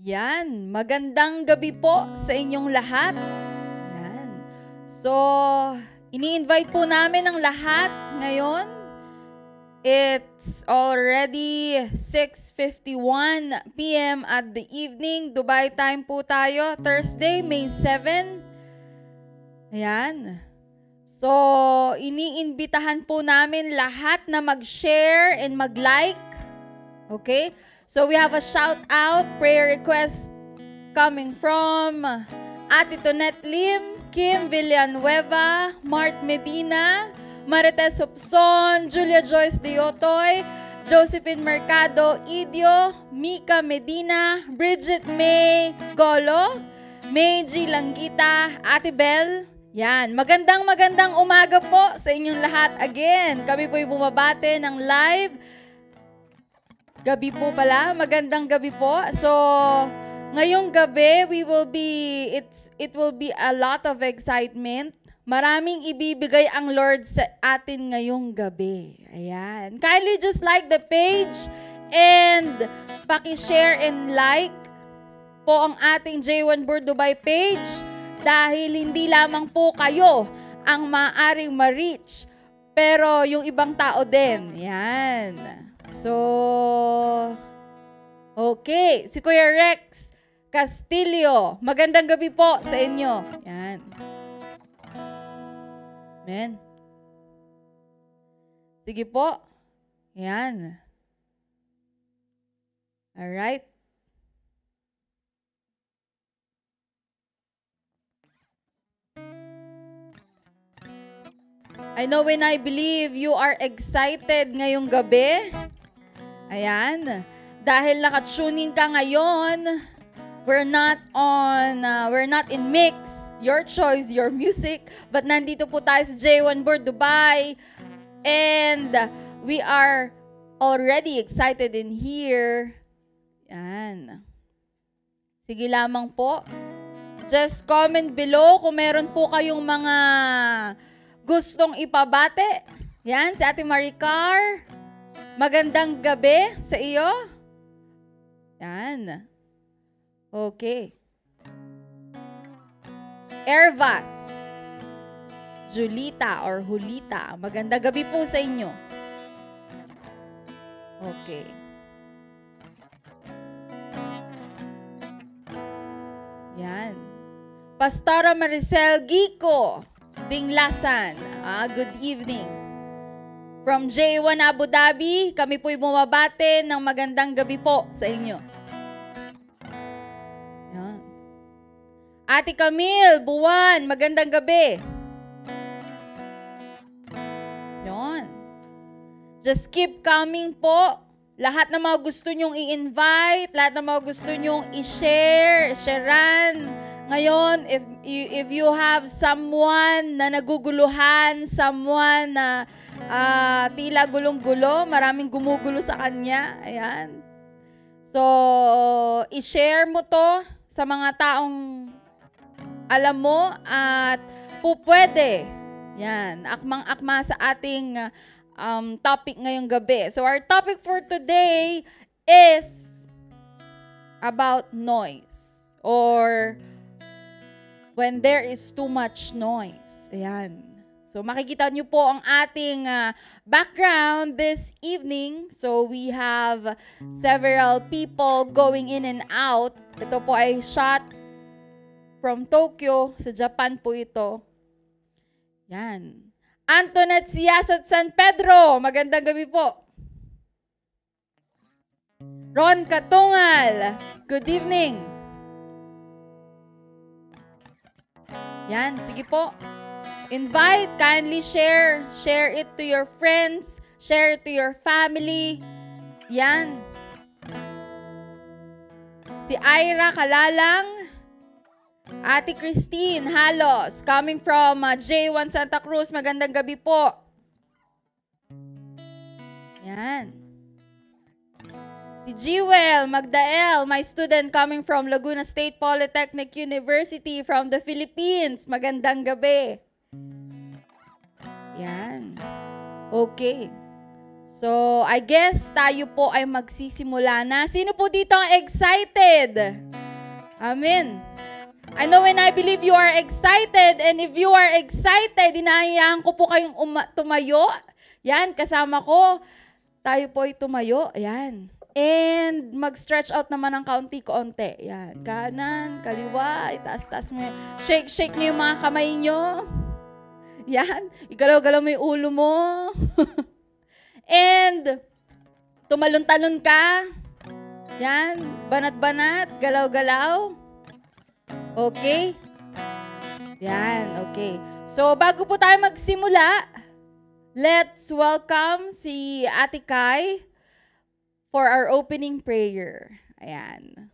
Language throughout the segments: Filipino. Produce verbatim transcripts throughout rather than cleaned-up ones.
Yan, magandang gabi po sa inyong lahat. Yan. So, ini-invite po namin ang lahat ngayon. It's already six fifty-one p m at the evening. Dubai time po tayo. Thursday, May seventh. Ayan. So, iniimbitahan po namin lahat na mag-share and mag-like. Okay? So, we have a shout-out, prayer request coming from Ate Tonet Lim, Kim Villanueva, Mart Medina, Marites Hopson, Julia Joyce Diotoy, Josephine Mercado Idio, Mika Medina, Bridget May Golo, May G Langgita, Ate Bell. Yan, magandang magandang umaga po sa inyong lahat. Again, kami po'y bumabate ng live. Gabi po pala, magandang gabi po. So, ngayong gabi, we will be, it's, it will be a lot of excitement. Maraming ibibigay ang Lord sa atin ngayong gabi. Ayan. Kindly just like the page and paki-share and like po ang ating J one Board Dubai page dahil hindi lamang po kayo ang maaaring ma-reach, pero yung ibang tao din. Ayan. So, okay. Si Kuya Rex Castillo, magandang gabi po sa inyo. Yan. Amen. Sige po. Yan. Alright. I know and I believe you are excited ngayong gabi. Ayan. Dahil nakatunin ka ngayon, we're not on, uh, we're not in mix. Your choice, your music. But nandito po tayo sa J one Board Dubai. And we are already excited in here. Yan. Sige lamang po. Just comment below kung meron po kayong mga gustong ipabate. Yan, si Ate Maricar. Magandang gabi sa iyo. Yan. Okay. Ervas. Julita or Julita. Magandang gabi po sa inyo. Okay. Yan. Pastora Maricel Gico Dinglasan. Ah, good evening. From J one Abu Dhabi, kami po'y bumabate ng magandang gabi po sa inyo. Yan. Ate Camille, Buwan, magandang gabi. Yan. Just keep coming po. Lahat ng mga gusto nyong i-invite, lahat ng mga gusto nyong i-share, sharean. Ngayon, if, if you have someone na naguguluhan, someone na Uh, tila gulong-gulo, maraming gumugulo sa kanya. Ayan. So, i-share mo to sa mga taong alam mo at pupwede. Yan, akmang-akma sa ating um, topic ngayong gabi. So, our topic for today is about noise or when there is too much noise. Ayan. So, makikita nyo po ang ating uh, background this evening. So, we have several people going in and out. Ito po ay shot from Tokyo. Sa Japan po ito. Yan. Antoinette Siyasat San Pedro. Magandang gabi po. Ron Katungal. Good evening. Yan. Sige po. Invite, kindly share. Share it to your friends. Share it to your family. Yan. Si Ira Kalalang. Ate Christine Halos. Coming from uh, J one Santa Cruz. Magandang gabi po. Yan. Si Jewel Magdael. My student coming from Laguna State Polytechnic University from the Philippines. Magandang gabi. Yan. Okay. So, I guess tayo po ay magsisimula na. Sino po dito ang excited? Amen. I know and I believe you are excited, and if you are excited, inaayaan ko po kayong uma- tumayo. Yan, kasama ko. Tayo po ay tumayo. Yan. And mag-stretch out naman ng kaunti-kaunti. Yan. Kanan, kaliwa, itaas-taas mo. Shake, shake mo yung mga kamay nyo. Yan. Igalaw-galaw mo yung ulo mo. And tumalon-talon ka. Yan. Banat-banat. Galaw-galaw. Okay? Yan. Okay. So, bago po tayo magsimula, let's welcome si Ate Kai for our opening prayer. Ayan.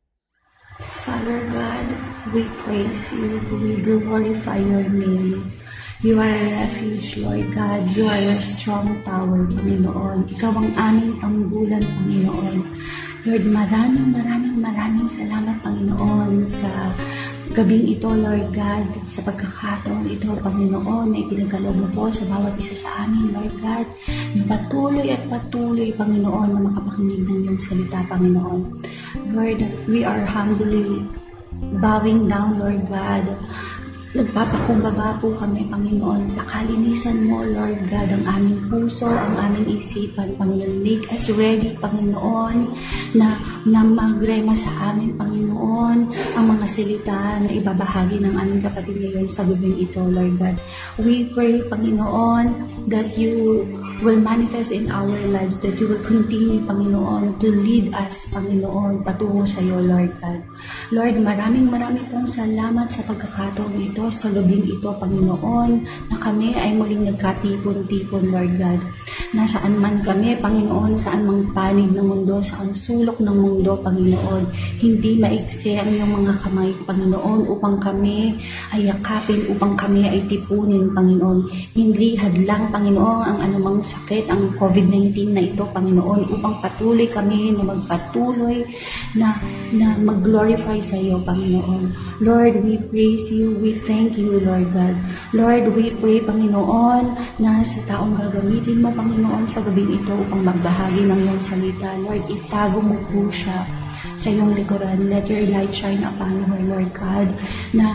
Father God, we praise you. We glorify your name. You are a refuge, Lord God. You are a strong tower, Panginoon. Ikaw ang aming tanggulan, Panginoon. Lord, maraming, maraming, maraming salamat, Panginoon, sa gabing ito, Lord God, sa pagkakataong ito, Panginoon, na ipinagkaloob mo po sa bawat isa sa amin, Lord God, na patuloy at patuloy, Panginoon, na makapakinig ng iyong salita, Panginoon. Lord, we are humbly bowing down, Lord God. Nagpapakumbaba po kami, Panginoon. Pakalinisan mo, Lord God, ang aming puso, ang aming isipan, Panginoon. Make us ready, Panginoon, na, na magrema sa amin, Panginoon, ang mga salita na ibabahagi ng aming kapatid ngayon sa gabing ito, Lord God. We pray, Panginoon, that you will manifest in our lives, that you will continue, Panginoon, to lead us, Panginoon, patungo sa iyo, Lord God. Lord, maraming maraming pong salamat sa pagkakataong ito, sa gabing ito, Panginoon, na kami ay muling nagkatipon-tipon, Lord God. Nasaan man kami, Panginoon, saan mang panig ng mundo, saan sulok ng mundo, Panginoon, hindi maiksi ang iyong mga kamay, Panginoon, upang kami ay yakapin, upang kami ay tipunin, Panginoon. Hindi hadlang, Panginoon, ang anumang sakit, ang COVID nineteen na ito, Panginoon, upang patuloy kami na magpatuloy na, na mag-glorify sa iyo, Panginoon. Lord, we praise you, we thank you, Lord God. Lord, we pray, Panginoon, na sa taong gagamitin mo, Panginoon, sa gabing ito upang magbahagi ng iyong salita. Lord, itago mo po siya sa iyong likuran. Let your light shine upon her, Lord God, na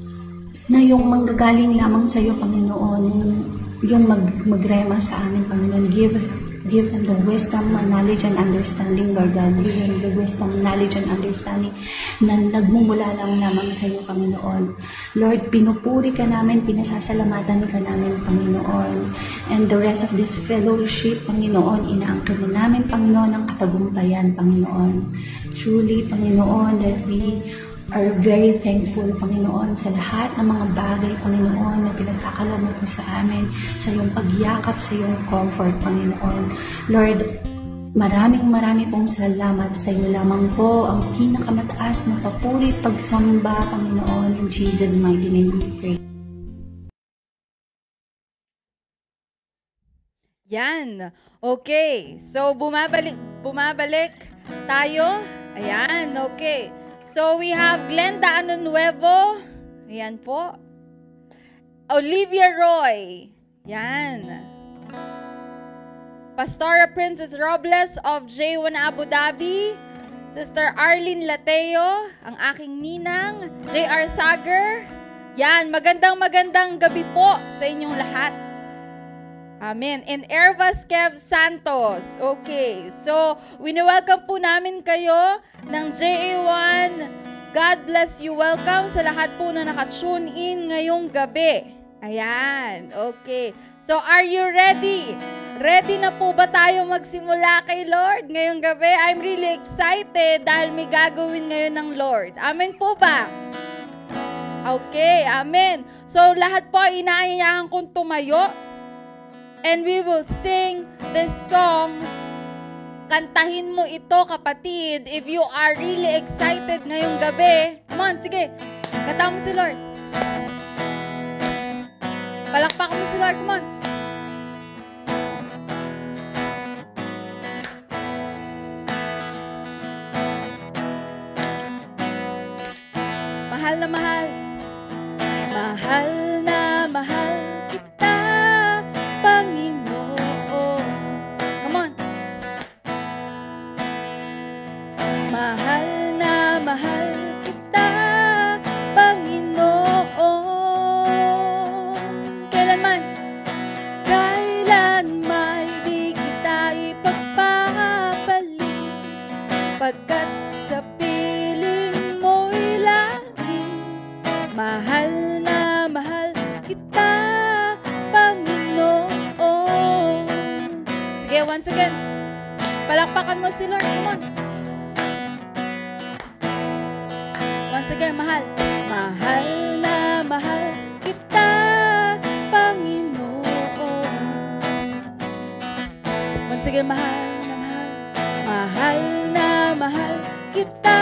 na yung manggagaling lamang sa iyo, Panginoon, yung, yung mag, magrema sa amin, Panginoon. Give Give them the wisdom, knowledge, and understanding, Lord God. Give them the wisdom, knowledge, and understanding na nagmumula lang lamang sa iyo, Panginoon. Lord, pinupuri ka namin, pinasasalamatan ka namin, Panginoon. And the rest of this fellowship, Panginoon, inaangkin na namin, Panginoon, ang katagumpayan, Panginoon. Truly, Panginoon, that we are very thankful, Panginoon, sa lahat ng mga bagay, Panginoon, na pinagkakalob mo po sa amin, sa iyong pagyakap, sa iyong comfort, Panginoon. Lord, maraming maraming pong salamat sa iyo lamang po, ang pinakamataas na papuri, pagsamba, Panginoon, in Jesus' mighty name we pray. Yan. Okay. So, bumabalik, bumabalik tayo. Ayan. Okay. So, we have Glenda Anunuevo. Ayan po. Olivia Roy. Yan. Pastora Princess Robles of J one Abu Dhabi. Sister Arlene Lateo, ang aking ninang. J R Sager. Yan. Magandang magandang gabi po sa inyong lahat. Amen. And Ervas Kev Santos. Okay. So, wini-welcome po namin kayo ng J A one. God bless you. Welcome sa lahat po na naka-tune in ngayong gabi. Ayan. Okay. So, are you ready? Ready na po ba tayo magsimula kay Lord ngayong gabi? I'm really excited dahil may gagawin ngayon ng Lord. Amen po ba? Okay. Amen. So, lahat po inaayahan kong tumayo. And we will sing this song. Kantahin mo ito, kapatid, if you are really excited ngayong gabi. Come on, sige. Kanta mo si Lord. Palakpak mo si Lord, come on. Mahal na mahal. Mahal na mahal kita, Panginoon. Come Palakpakan mo si Lord. Come on. Once again, mahal. Mahal na mahal kita, Panginoon. Once again, mahal na mahal. Mahal na mahal kita,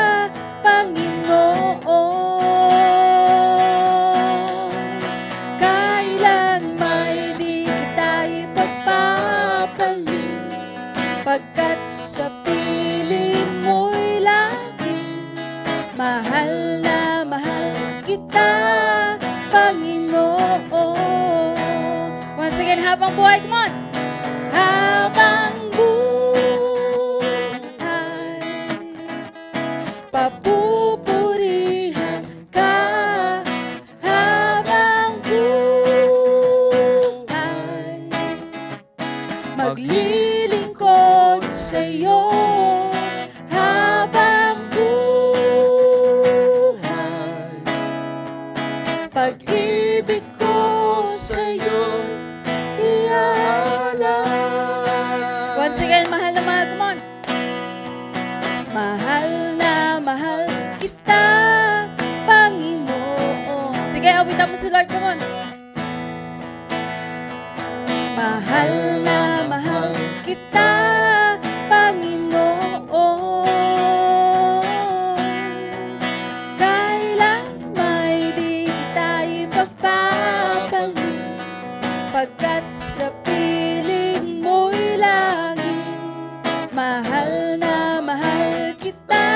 Panginoon. Kailan may di kita ipagpapalit, pagkat sa piling mo'y lagi. Mahal na mahal kita, Panginoon. Once again, habang buhay, come on. Habang buhay, papupurihan ka. Habang buhay, maglilingkod sa'yo. Habang buhay, pag-ibig ko sa'yo iaalay. Once again, mahal na mahal, come on. Mahal na mahal kita, Panginoon. Sige, awitan mo si Lord, come on. Mahal na mahal kita, Panginoon. Kailan may di kita ipagpapalit, pagkat sa piling mo'y lagi. Mahal na mahal kita,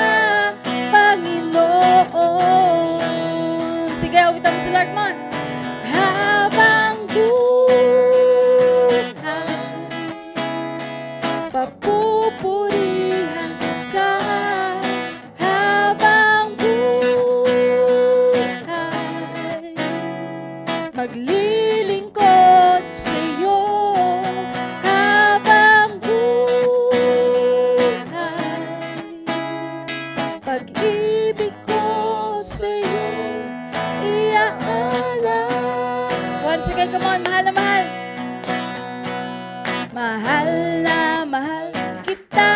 Panginoon. Sige, awitan mo si Lord, come on. Habang buhay, papupurihan ka. Habang buhay, maglilingkod sa'yo. Habang buhay, pag-ibig ko sa'yo iaalay. Once again, come on, mahal na mahal. Mahal na mahal kita,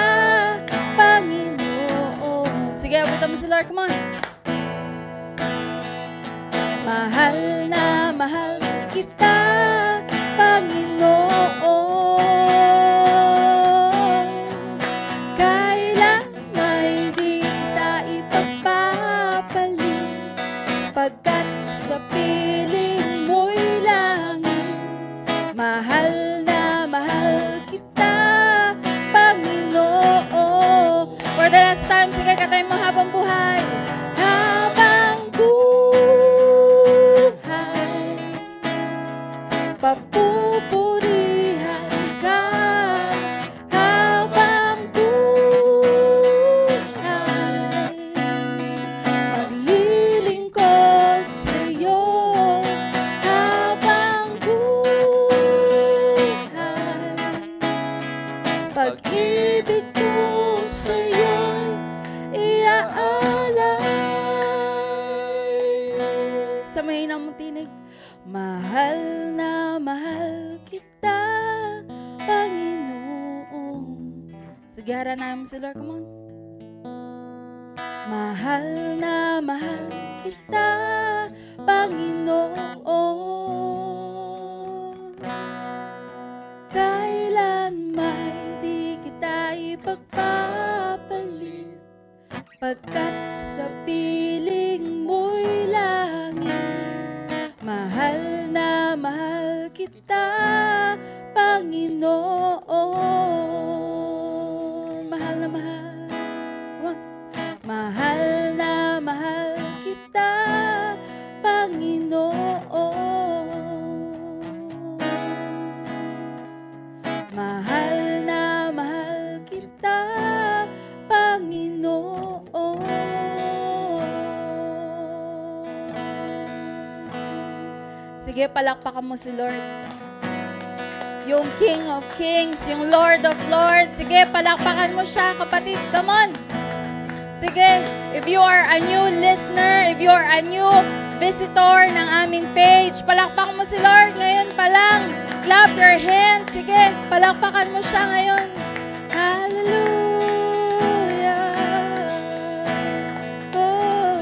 Panginoon. Sige, abutan mo si Lord, come on. Mahal na mahal kita, Panginoon. Kailan may di kita ipagpapalit, pagkat sa piling mo'y langit. Mahal na mahal kita, Panginoon. For the last time, sige, katay mo habang buhay. Habang buhay, papupurihan ka. Habang buhay, maglilingkod sa'yo. Habang buhay, pag-ibig ko sa'yo iaalay. Sa may mong tinig. Mahal na mahal kita, Panginoon. Sige, haranayan mo si Lord, come on. Mahal na mahal kita, Panginoon. Kailan may di kita ipagpapalit, pagkat sa piling mo'y langit. Mahal na mahal kita, Panginoon. Mahal na mahal. Come on. Mahal na mahal kita, Panginoon. Mahal na mahal kita, Panginoon. Sige, palakpakan mo si Lord. Yung King of Kings, yung Lord of Lords. Sige, palakpakan mo siya, kapatid. Come on. Sige, if you are a new listener, if you are a new visitor ng aming page, palakpakan mo si Lord ngayon pa lang. Clap your hands. Sige, palakpakan mo siya ngayon. Ha? Hallelujah. Oh,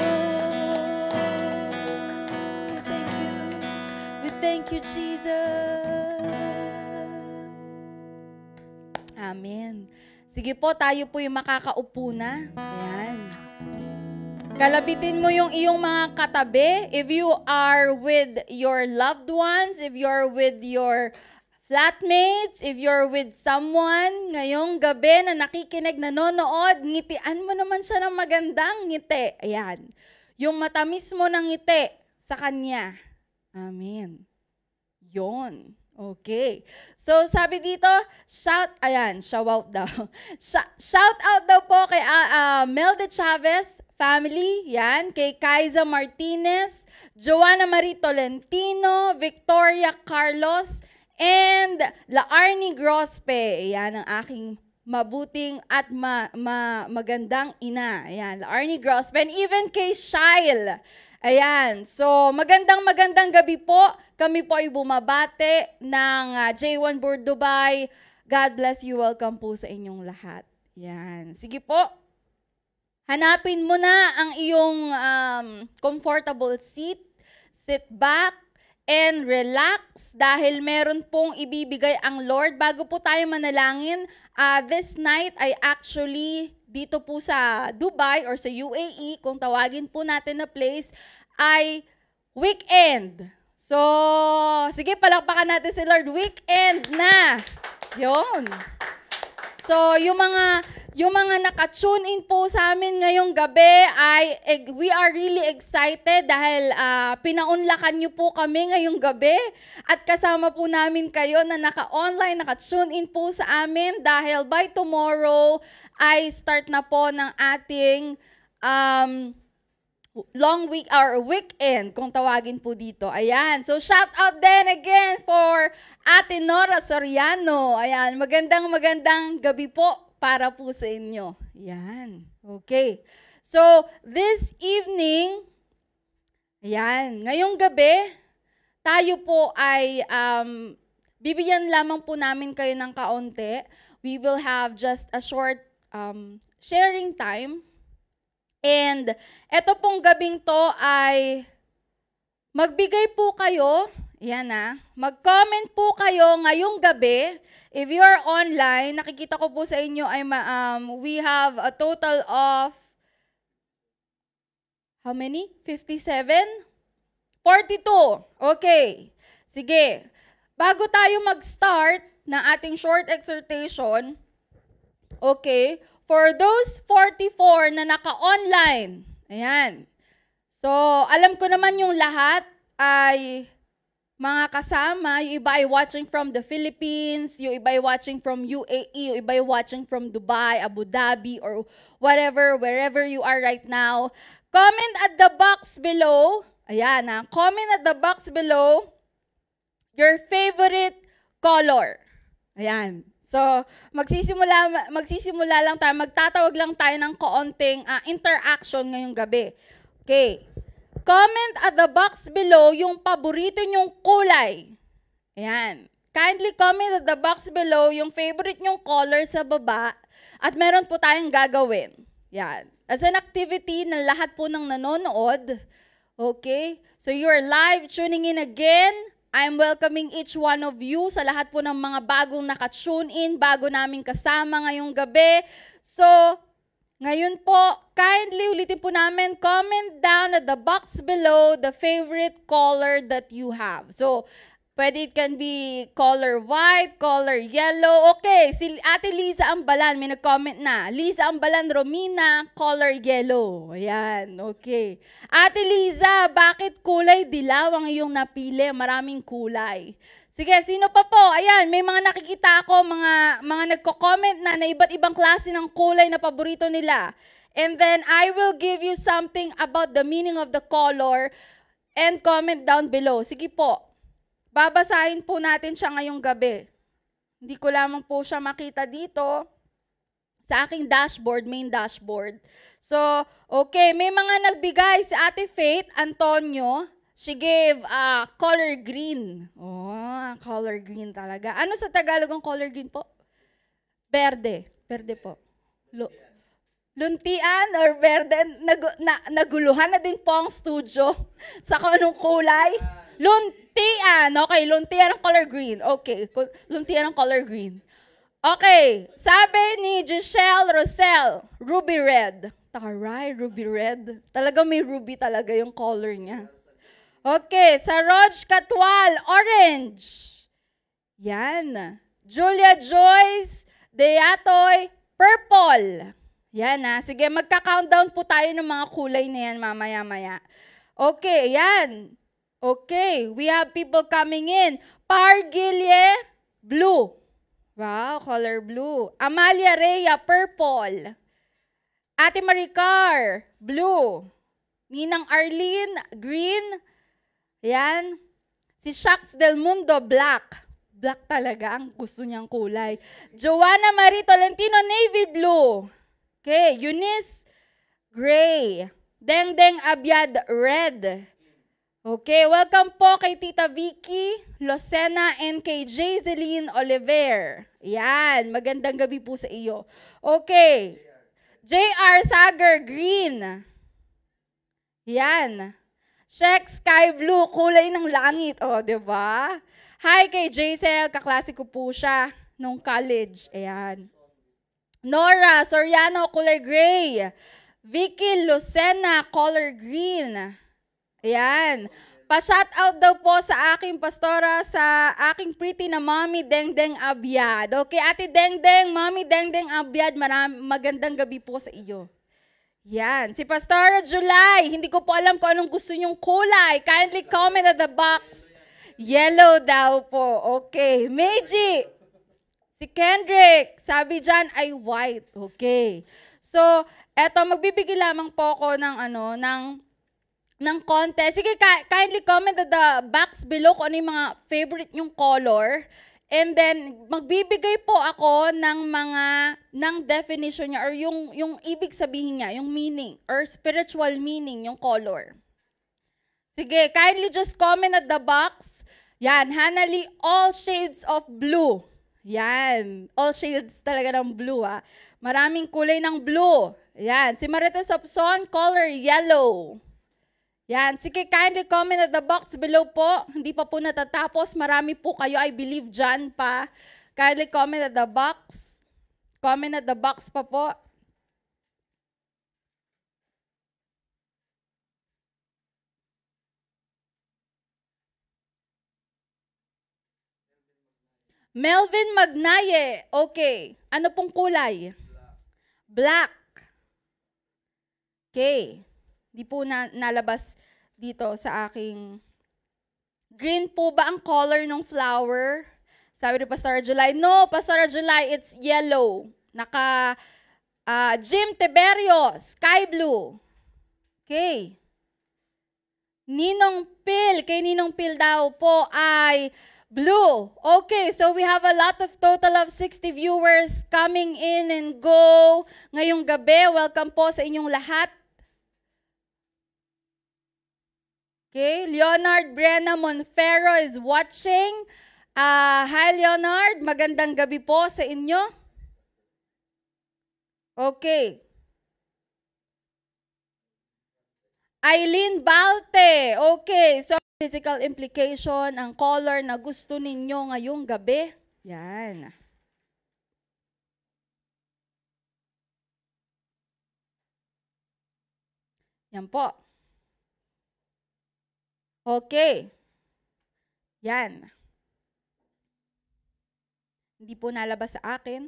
we thank you. We thank you, Jesus. Amen. Sige po, tayo po yung makakaupo na. Ayan. Kalabitin mo yung iyong mga katabi. If you are with your loved ones, if you're with your flatmates, if you're with someone ngayong gabi na nakikinig, nanonood, ngitian mo naman siya ng magandang ngiti. Ayan. Yung matamis mo ng ngiti sa kanya. Amen. Yon. Okay. So, sabi dito, shout, ayan, shout out daw. Shout out daw po kay uh, uh, Melde Chavez family, yan, kay Kaiza Martinez, Joanna Marie Tolentino, Victoria Carlos, and Laarni Grospe. Yan ang aking mabuting at ma, ma, magandang ina. Ayan, Laarni Grospe, and even kay Shail. Ayan, so magandang magandang gabi po. Kami po ay bumabate ng uh, J one Board Dubai. God bless you. Welcome po sa inyong lahat. Yan. Sige po. Hanapin mo na ang iyong um, comfortable seat. Sit back and relax dahil meron pong ibibigay ang Lord. Bago po tayo manalangin, uh, this night ay actually dito po sa Dubai or sa U A E, kung tawagin po natin na place, ay weekend. So, sige, palakpakan natin si Lord. Weekend na. Yun. So, yung mga, yung mga naka-tune in po sa amin ngayong gabi ay, we are really excited dahil uh, pinaunlakan niyo po kami ngayong gabi at kasama po namin kayo na naka-online, naka-tune in po sa amin dahil by tomorrow ay start na po ng ating um, long week or weekend, kung tawagin po dito. Ayan. So, shout out then again for Ate Nora Soriano. Ayan. Magandang magandang gabi po para po sa inyo. Ayan. Okay. So, this evening, ayan, ngayong gabi, tayo po ay, um, bibigyan lamang po namin kayo ng kaunti. We will have just a short um, sharing time. And eto pong gabing to ay magbigay po kayo, yan na, mag-comment po kayo ngayong gabi. If you are online, nakikita ko po sa inyo ay um, we have a total of how many? fifty-seven? forty-two. Okay. Sige. Bago tayo mag-start na ating short exhortation, okay, for those forty-four na naka-online, ayan. So, alam ko naman yung lahat ay mga kasama, yung iba ay watching from the Philippines, yung iba ay watching from U A E, yung iba ay watching from Dubai, Abu Dhabi, or whatever, wherever you are right now. Comment at the box below, ayan ha, comment at the box below your favorite color. Ayan. So, magsisimula, magsisimula lang tayo, magtatawag lang tayo ng kaunting uh, interaction ngayong gabi. Okay. Comment at the box below yung paborito nyong kulay. Ayan. Kindly comment at the box below yung favorite nyong color sa baba at meron po tayong gagawin. Ayan. As an activity na lahat po ng nanonood. Okay. So, you're live tuning in again. I'm welcoming each one of you sa lahat po ng mga bagong naka-tune in, bago namin kasama ngayong gabi. So, ngayon po, kindly ulitin po namin, comment down at the box below the favorite color that you have. So, pwede it can be color white, color yellow. Okay, si Ate Liza Ambalan, may nag-comment na. Liza Ambalan Romina, color yellow. Ayan, okay. Ate Liza, bakit kulay dilaw ang iyong napili? Maraming kulay. Sige, sino pa po? Ayan, may mga nakikita ako, mga, mga nagko-comment na na iba't ibang klase ng kulay na paborito nila. And then, I will give you something about the meaning of the color and comment down below. Sige po. Babasahin po natin siya ngayong gabi. Hindi ko lamang po siya makita dito sa aking dashboard, main dashboard. So, okay, may mga nagbigay si Ate Faith Antonio. She gave uh, color green. Oh, color green talaga. Ano sa Tagalog ang color green po? Berde. Berde po. Lu luntian or berde? Nag na naguluhan na din po ang studio sa kung anong kulay. Luntian. Okay, luntian ng color green. Okay, luntian ng color green. Okay, sabi ni Giselle Rosel, ruby red. Taray, ruby red. Talaga may ruby talaga yung color niya. Okay, sa Roj Katwal, orange. Yan. Julia Joyce Deatoy, purple. Yan na. Sige, magka-countdown po tayo ng mga kulay na yan mamaya-maya. Okay, yan. Okay, we have people coming in. Pargilye, blue. Wow, color blue. Amalia Rhea, purple. Ate Maricar, blue. Ninang Arlene, green. Yan. Si Shax Del Mundo, black. Black talaga ang gusto niyang kulay. Joanna Marie Tolentino, navy blue. Okay, Eunice, gray. Dengdeng Abiad, red. Okay, welcome po kay Tita Vicky, Lucena, and kay Jaiseline Oliver. Yan, magandang gabi po sa iyo. Okay, J R Sager, green. Yan. Shek Sky Blue, kulay ng langit. O, oh, diba? Hi kay Jaisel, kaklase ko po siya nung college. Ayan. Nora Soriano, color gray. Vicky Lucena, color green. Ayan. Pa-shout out daw po sa aking pastora, sa aking pretty na mommy Dengdeng Abiad. Okay, Ate Dengdeng, mommy Dengdeng Abiad, maram, magandang gabi po sa iyo. Yan. Si Pastora July, hindi ko po alam kung anong gusto nyong kulay. Kindly comment at the box. Yellow daw po. Okay. Meiji. Si Kendrick. Sabi dyan ay white. Okay. So, eto, magbibigay lamang po ako ng ano, ng, ng contest. Sige, kindly comment at the box below kung ano yung mga favorite nyong color. And then, magbibigay po ako ng mga, ng definition niya or yung, yung ibig sabihin niya, yung meaning or spiritual meaning, yung color. Sige, kindly just comment at the box. Yan, Hanali, all shades of blue. Yan, all shades talaga ng blue ha. Maraming kulay ng blue. Yan, si Marites Opson, color yellow. Yan, sige, kindly comment at the box below po. Hindi pa po natatapos, marami po kayo, I believe dyan pa. Kindly comment at the box. Comment at the box pa po. Melvin Magnaye. Okay. Ano pong kulay? Black. Okay. Di po na nalabas dito sa aking... Green po ba ang color ng flower? Sabi ni Pastor July. No, Pastor July, it's yellow. Naka... Uh, Jim Tiberio, sky blue. Okay. Ninong Pil, kay Ninong Pil daw po ay... blue. Okay, so we have a lot of total of sixty viewers coming in and go ngayong gabi. Welcome po sa inyong lahat. Okay, Leonard Brenna Monfero is watching. Uh, hi Leonard, magandang gabi po sa inyo. Okay. Eileen Balte. Okay, so physical implication, ang color na gusto ninyo ngayong gabi. Yan. Yan po. Okay. Yan. Hindi po nalabas sa akin.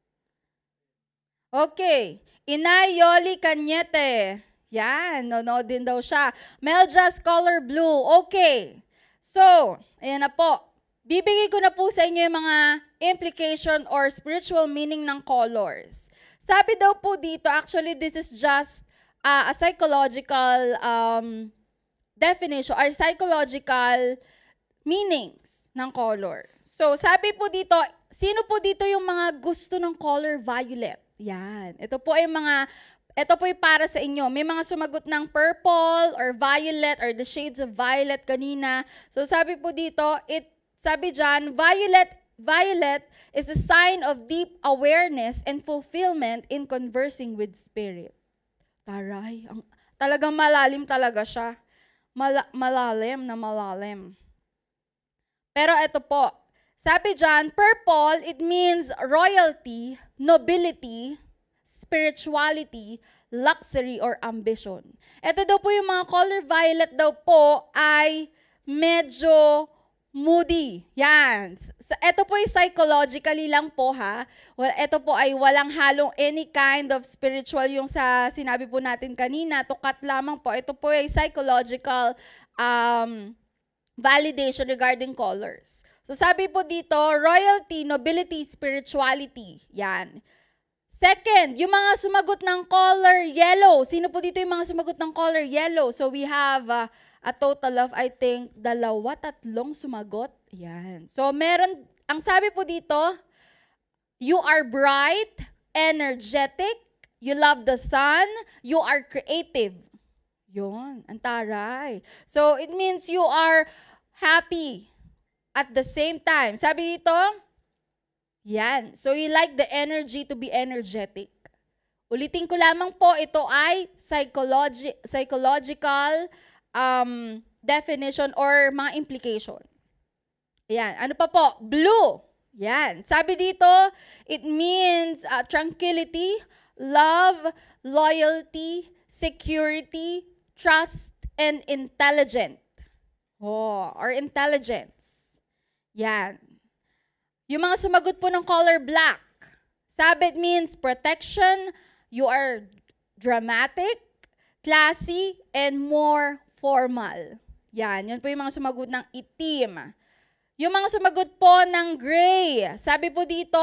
Okay. Inay Yoli Cañete. Yan, nonood din daw siya. Meljas color blue. Okay. So, ayan na po. Bibigay ko na po sa inyo yung mga implication or spiritual meaning ng colors. Sabi daw po dito, actually this is just uh, a psychological um, definition or psychological meanings ng color. So, sabi po dito, sino po dito yung mga gusto ng color violet? Yan. Ito po ay mga Ito po yung para sa inyo. May mga sumagot ng purple or violet or the shades of violet kanina. So sabi po dito, it, sabi dyan, violet violet is a sign of deep awareness and fulfillment in conversing with spirit. Taray, ang, talagang malalim talaga siya. Mala, malalim na malalim. Pero ito po, sabi dyan, purple, it means royalty, nobility, spirituality, luxury, or ambition. Ito daw po yung mga color violet daw po ay medyo moody. Yan. Ito po ay psychologically lang po ha. Well, ito po ay walang halong any kind of spiritual yung sa sinabi po natin kanina. Tukat lamang po. Ito po ay psychological um, validation regarding colors. So sabi po dito, royalty, nobility, spirituality. Yan. Second, yung mga sumagot ng color yellow. Sino po dito yung mga sumagot ng color yellow? So we have uh, a total of, I think, dalawa, tatlong sumagot. Yan. So meron, ang sabi po dito, you are bright, energetic, you love the sun, you are creative. Yun, ang taray. So it means you are happy at the same time. Sabi dito, yan. So you like the energy to be energetic. Ulitin ko lamang po, ito ay psychologi- psychological um, definition or mga implication. Yan. Ano pa po? Blue. Yan. Sabi dito, it means uh, tranquility, love, loyalty, security, trust, and intelligent. Oh, or intelligence. Yan. Yung mga sumagot po ng color black, sabi it means protection, you are dramatic, classy, and more formal. Yan, yun po yung mga sumagot ng itim. Yung mga sumagot po ng gray, sabi po dito,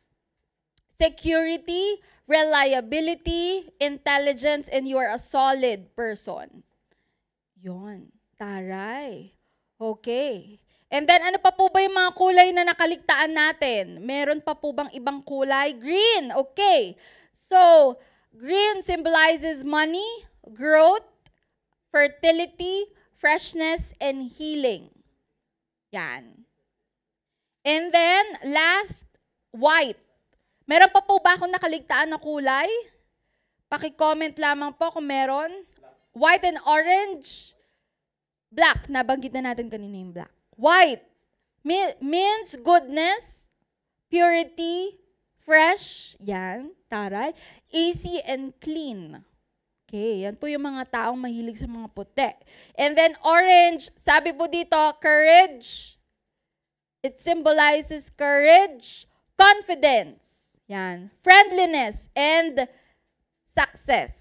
security, reliability, intelligence, and you are a solid person. Yun, taray. Okay. And then, ano pa po ba yung mga kulay na nakaligtaan natin? Meron pa po bang ibang kulay? Green. Okay. So, green symbolizes money, growth, fertility, freshness, and healing. Yan. And then, last, white. Meron pa po ba akong nakaligtaan na kulay? Paki-comment lamang po kung meron. White and orange. Black. Nabanggit na natin kanina yung black. White means goodness, purity, fresh, yan, taray, easy and clean. Okay, yan po yung mga taong mahilig sa mga puti. And then orange, sabi po dito, courage. It symbolizes courage, confidence, yan, friendliness, and success.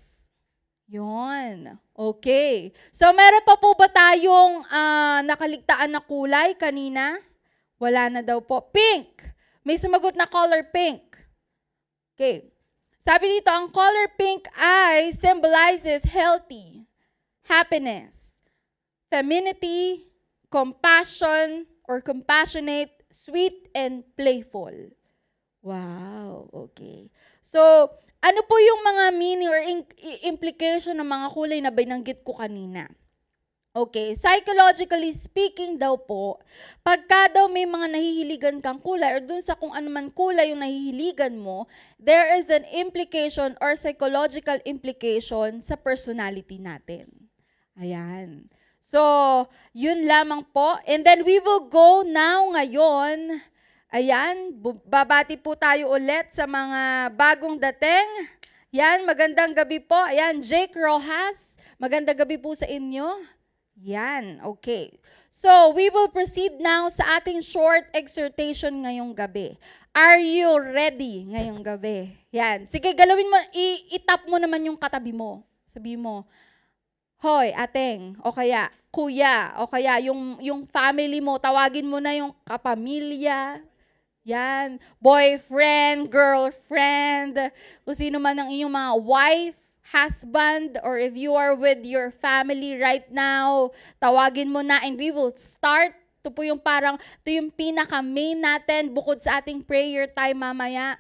Yun. Okay. So, meron pa po ba tayong uh, nakaligtaan na kulay kanina? Wala na daw po. Pink. May sumagot na color pink. Okay. Sabi dito, ang color pink ay symbolizes healthy, happiness, femininity, compassion, or compassionate, sweet, and playful. Wow. Okay. So, ano po yung mga meaning or implication ng mga kulay na binanggit ko kanina? Okay, psychologically speaking daw po, pagka daw may mga nahihiligan kang kulay or dun sa kung ano man kulay yung nahihiligan mo, there is an implication or psychological implication sa personality natin. Ayan. So, yun lamang po. And then we will go now ngayon. Ayan, babati po tayo ulit sa mga bagong dating. Yan, magandang gabi po. Ayan, Jake Rojas, magandang gabi po sa inyo. Yan, okay. So, we will proceed now sa ating short exhortation ngayong gabi. Are you ready ngayong gabi? Yan, sige, galawin mo, i-tap mo naman yung katabi mo. Sabi mo, hoy, ateng, o kaya, kuya, o kaya yung, yung family mo, tawagin mo na yung kapamilya. Yan, boyfriend, girlfriend, kung sino man ang inyong mga wife, husband, or if you are with your family right now, tawagin mo na and we will start. Ito po yung parang, ito yung pinaka-main natin bukod sa ating prayer time mamaya.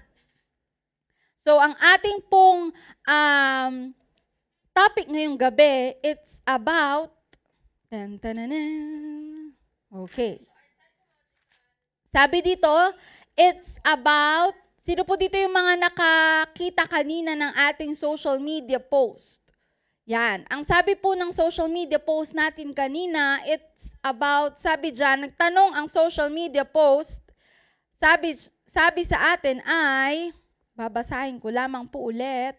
So, ang ating pong um, topic ngayong gabi, it's about, tan, tan, tan, tan. Okay. Sabi dito, it's about, sino po dito yung mga nakakita kanina ng ating social media post? Yan. Ang sabi po ng social media post natin kanina, it's about, sabi dyan, nagtanong ang social media post, sabi, sabi sa atin ay, babasahin ko lamang po ulit.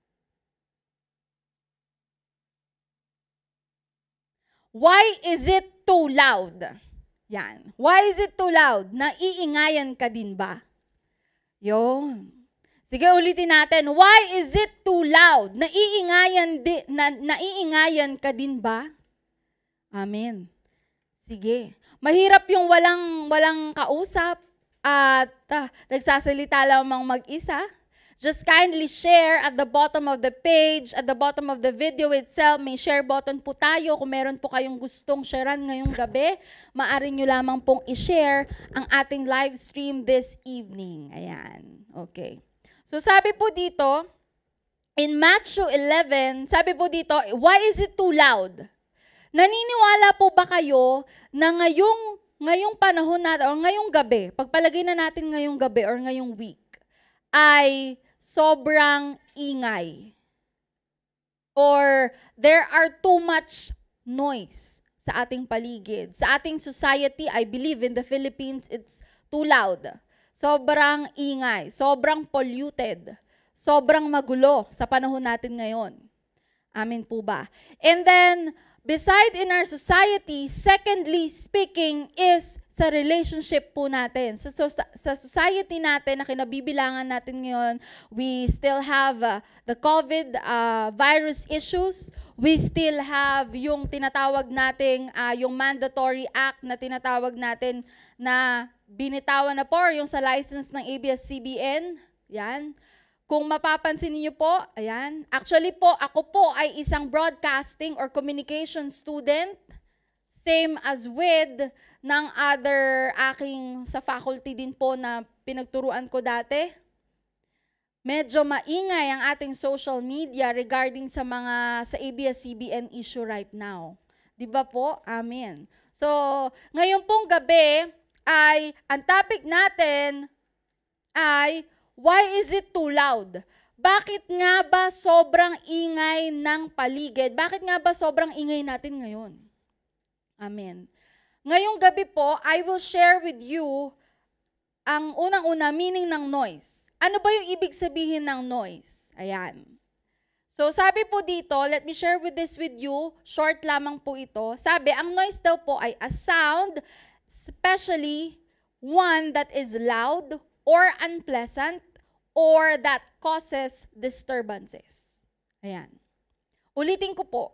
Why is it too loud? Yan. Why is it too loud? Naiingayan ka din ba? Yun. Sige, ulitin natin. Why is it too loud? Naiingayan, di, na, naiingayan ka din ba? Amen. Sige. Mahirap yung walang, walang kausap at uh, nagsasalita lamang mag-isa. Just kindly share at the bottom of the page, at the bottom of the video itself, may share button po tayo. Kung meron po kayong gustong sharean ngayong gabi, maaari nyo lamang pong i-share ang ating live stream this evening. Ayan. Okay. So sabi po dito, in Matthew eleven, sabi po dito, why is it too loud? Naniniwala po ba kayo na ngayong, ngayong panahon natin, o ngayong gabi, pagpalagay na natin ngayong gabi or ngayong week, ay sobrang ingay? Or there are too much noise sa ating paligid. Sa ating society, I believe in the Philippines, it's too loud. Sobrang ingay, sobrang polluted, sobrang magulo sa panahon natin ngayon. Amen po ba? And then, beside in our society, secondly speaking, is sa relationship po natin. Sa, sa, sa society natin na kinabibilangan natin ngayon, we still have uh, the COVID uh, virus issues. We still have yung tinatawag nating, uh, yung mandatory act na tinatawag natin na binitawan na po, yung sa license ng A B S C B N. Yan. Kung mapapansin niyo po, ayan. Actually po, ako po ay isang broadcasting or communication student. Same as with ng other aking sa faculty din po na pinagturuan ko dati. Medyo maingay ang ating social media regarding sa mga sa A B S C B N issue right now. 'Di ba po? Amen. So, ngayon pong gabi ay ang topic natin ay why is it too loud? Bakit nga ba sobrang ingay ng paligid? Bakit nga ba sobrang ingay natin ngayon? Amen. Ngayong gabi po, I will share with you ang unang-una meaning ng noise. Ano ba yung ibig sabihin ng noise? Ayan. So sabi po dito, let me share with this with you, short lamang po ito. Sabi, ang noise daw po ay a sound, especially one that is loud or unpleasant or that causes disturbances. Ayan. Ulitin ko po.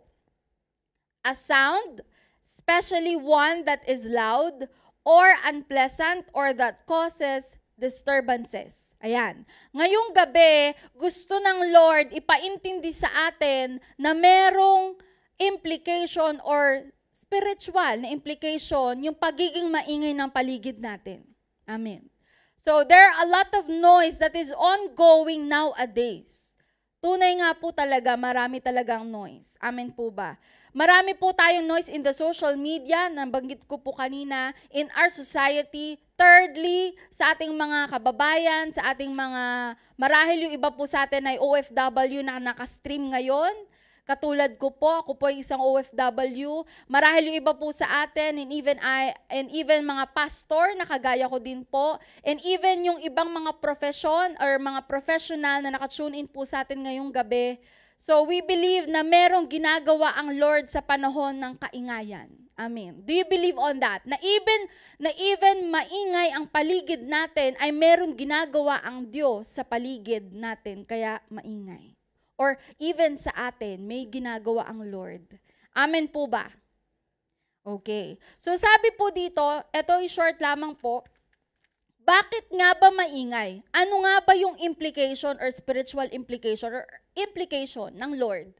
A sound, especially one that is loud or unpleasant or that causes disturbances. Ayan. Ngayong gabi, gusto ng Lord ipaintindi sa atin na merong implication or spiritual na implication yung pagiging maingay ng paligid natin. Amen. So, there are a lot of noise that is ongoing nowadays. Tunay nga po talaga, marami talagang noise. Amen po ba? Marami po tayong noise in the social media, nabanggit ko po kanina, in our society. Thirdly, sa ating mga kababayan, sa ating mga, marahil yung iba po sa atin ay O F W na nakastream ngayon. Katulad ko po, ako po ay isang O F W. Marahil yung iba po sa atin, and even, I, and even mga pastor, na kagaya ko din po. And even yung ibang mga profession or mga professional na nakatune in po sa atin ngayong gabi. So we believe na merong ginagawa ang Lord sa panahon ng kaingayan. Amen. Do you believe on that? Na even, na even maingay ang paligid natin, ay merong ginagawa ang Diyos sa paligid natin, kaya maingay. Or even sa atin, may ginagawa ang Lord. Amen po ba? Okay. So sabi po dito, ito yung short lamang po, bakit nga ba maingay? Ano nga ba yung implication or spiritual implication or implication ng Lord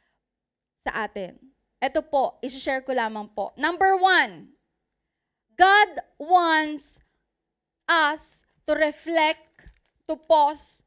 sa atin? Ito po, isi-share ko lamang po. Number one, God wants us to reflect, to pause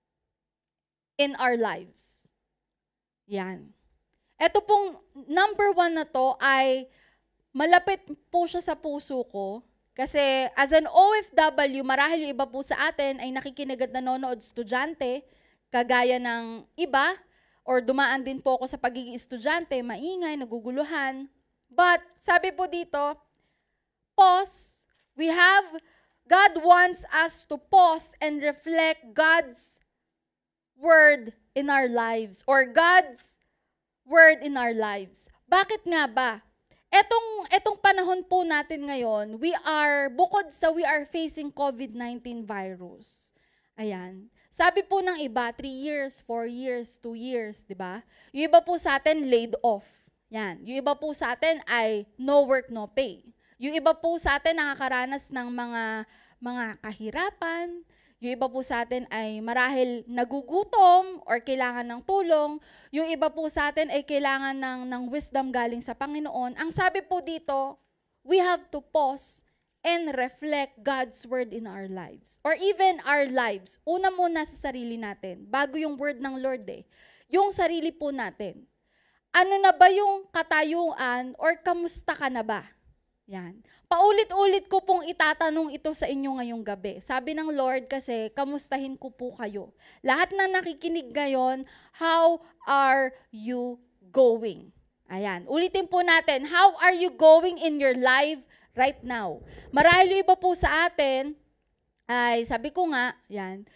in our lives. Yan. Ito pong number one na to ay malapit po siya sa puso ko Kasi as an O F W, marahil yung iba po sa atin ay nakikinig at nanonood estudyante, kagaya ng iba, or dumaan din po ako sa pagiging estudyante, maingay, naguguluhan. But sabi po dito, pause. We have, God wants us to pause and reflect God's word in our lives, or God's word in our lives. Bakit nga ba? Etong, etong panahon po natin ngayon, we are, bukod sa we are facing COVID nineteen virus. Ayan. Sabi po ng iba, three years, four years, two years, di ba? Yung iba po sa atin, laid off. Yan. Yung iba po sa atin ay no work, no pay. Yung iba po sa atin nakakaranas ng mga, mga kahirapan. Yung iba po sa atin ay marahil nagugutom or kailangan ng tulong. Yung iba po sa atin ay kailangan ng, ng wisdom galing sa Panginoon. Ang sabi po dito, we have to pause and reflect God's word in our lives. Or even our lives. Una muna sa sarili natin, bago yung word ng Lord eh. Yung sarili po natin. Ano na ba yung katayuan or kamusta ka na ba? Yan. Paulit-ulit ko pong itatanong ito sa inyo ngayong gabi. Sabi ng Lord kasi, kamustahin ko po kayo. Lahat na nakikinig ngayon, how are you going? Ayan. Ulitin po natin, how are you going in your life right now? Marahil yung iba po sa atin, ay sabi ko nga, yan,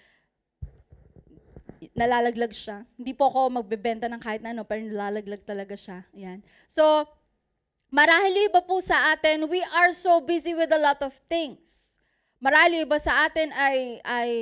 nalalaglag siya. Hindi po ako magbebenta ng kahit na ano, pero nalalaglag talaga siya. Yan. So, marahil yung iba po sa atin, we are so busy with a lot of things. Marahil yung iba sa atin ay, ay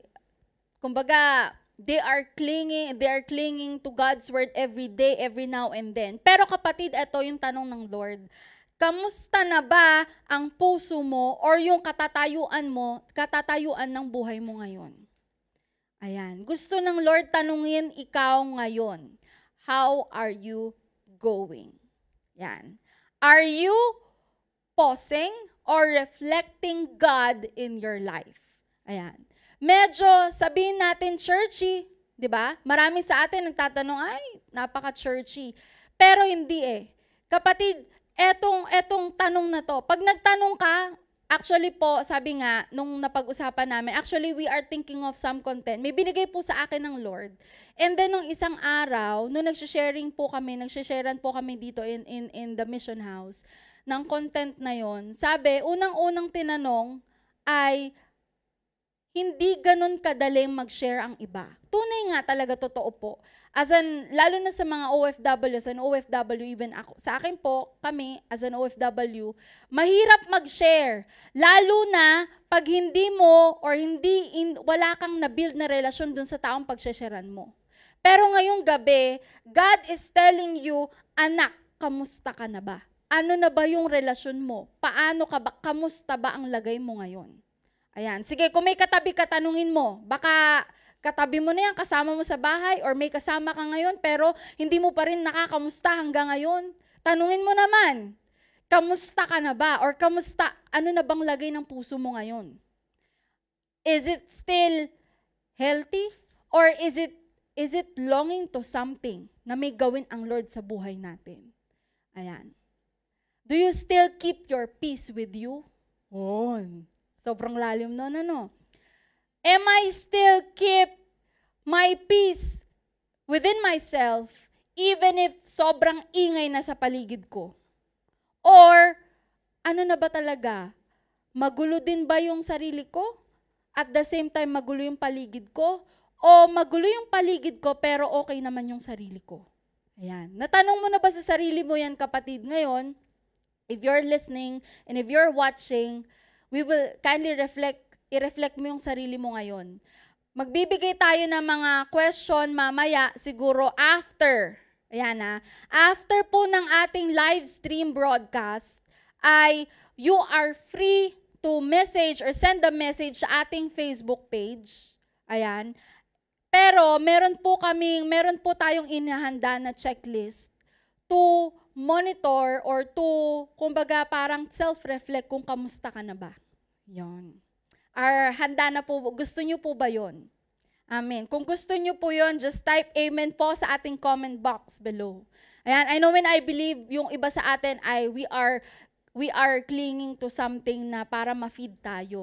kumbaga, they are clinging, they are clinging to God's word every day, every now and then. Pero kapatid, ito yung tanong ng Lord. Kamusta na ba ang puso mo or yung katatayuan mo, katatayuan ng buhay mo ngayon? Ayan. Gusto ng Lord tanungin ikaw ngayon. How are you going? Yan. Are you pausing or reflecting God in your life? Ayan. Medyo sabihin natin churchy, di ba? Marami sa atin nagtatanong, ay, napaka-churchy. Pero hindi eh. Kapatid, etong, etong tanong na to, pag nagtanong ka, actually po, sabi nga, nung napag-usapan namin, actually we are thinking of some content. May binigay po sa akin ng Lord. And then, nung isang araw, nung nagsisharing po kami, nagsisharean po kami dito in, in, in the mission house, ng content na yon, sabi, unang-unang tinanong ay, hindi ganun kadaling mag-share ang iba. Tunay nga talaga, totoo po. As an, lalo na sa mga O F W, as an O F W, even ako, sa akin po, kami, as an O F W, mahirap mag-share. Lalo na, pag hindi mo, or hindi, in, wala kang na-build na relasyon dun sa taong pagsasharean mo. Pero ngayong gabi, God is telling you, anak, kamusta ka na ba? Ano na ba yung relasyon mo? Paano ka ba? Kamusta ba ang lagay mo ngayon? Ayan. Sige, kung may katabi ka, tanungin mo. Baka katabi mo na yan, kasama mo sa bahay, or may kasama ka ngayon, pero hindi mo pa rin nakakamusta hanggang ngayon. Tanungin mo naman, kamusta ka na ba? Or kamusta, ano na bang lagay ng puso mo ngayon? Is it still healthy? Or is it, is it longing to something na may gawin ang Lord sa buhay natin? Ayan. Do you still keep your peace with you? Oh, sobrang lalim no, no, no. Am I still keep my peace within myself even if sobrang ingay na sa paligid ko? Or ano na ba talaga? Magulo din ba yung sarili ko? At the same time, magulo yung paligid ko? O magulo yung paligid ko pero okay naman yung sarili ko? Ayan. Natanong mo na ba sa sarili mo yan, kapatid? Ngayon, if you're listening and if you're watching, we will kindly reflect i-reflect mo yung sarili mo ngayon. Magbibigay tayo ng mga question mamaya, siguro after. Ayan na. After po ng ating live stream broadcast, ay you are free to message or send a message sa ating Facebook page. Ayan. Pero meron po kaming, meron po tayong inihanda na checklist to monitor or to, kumbaga parang self-reflect kung kamusta ka na ba. Yon. Or handa na po, gusto nyo po ba yon? Amen. Kung gusto nyo po yon, just type amen po sa ating comment box below. Ayan, I know when I believe yung iba sa atin ay we are we are clinging to something na para ma-feed tayo.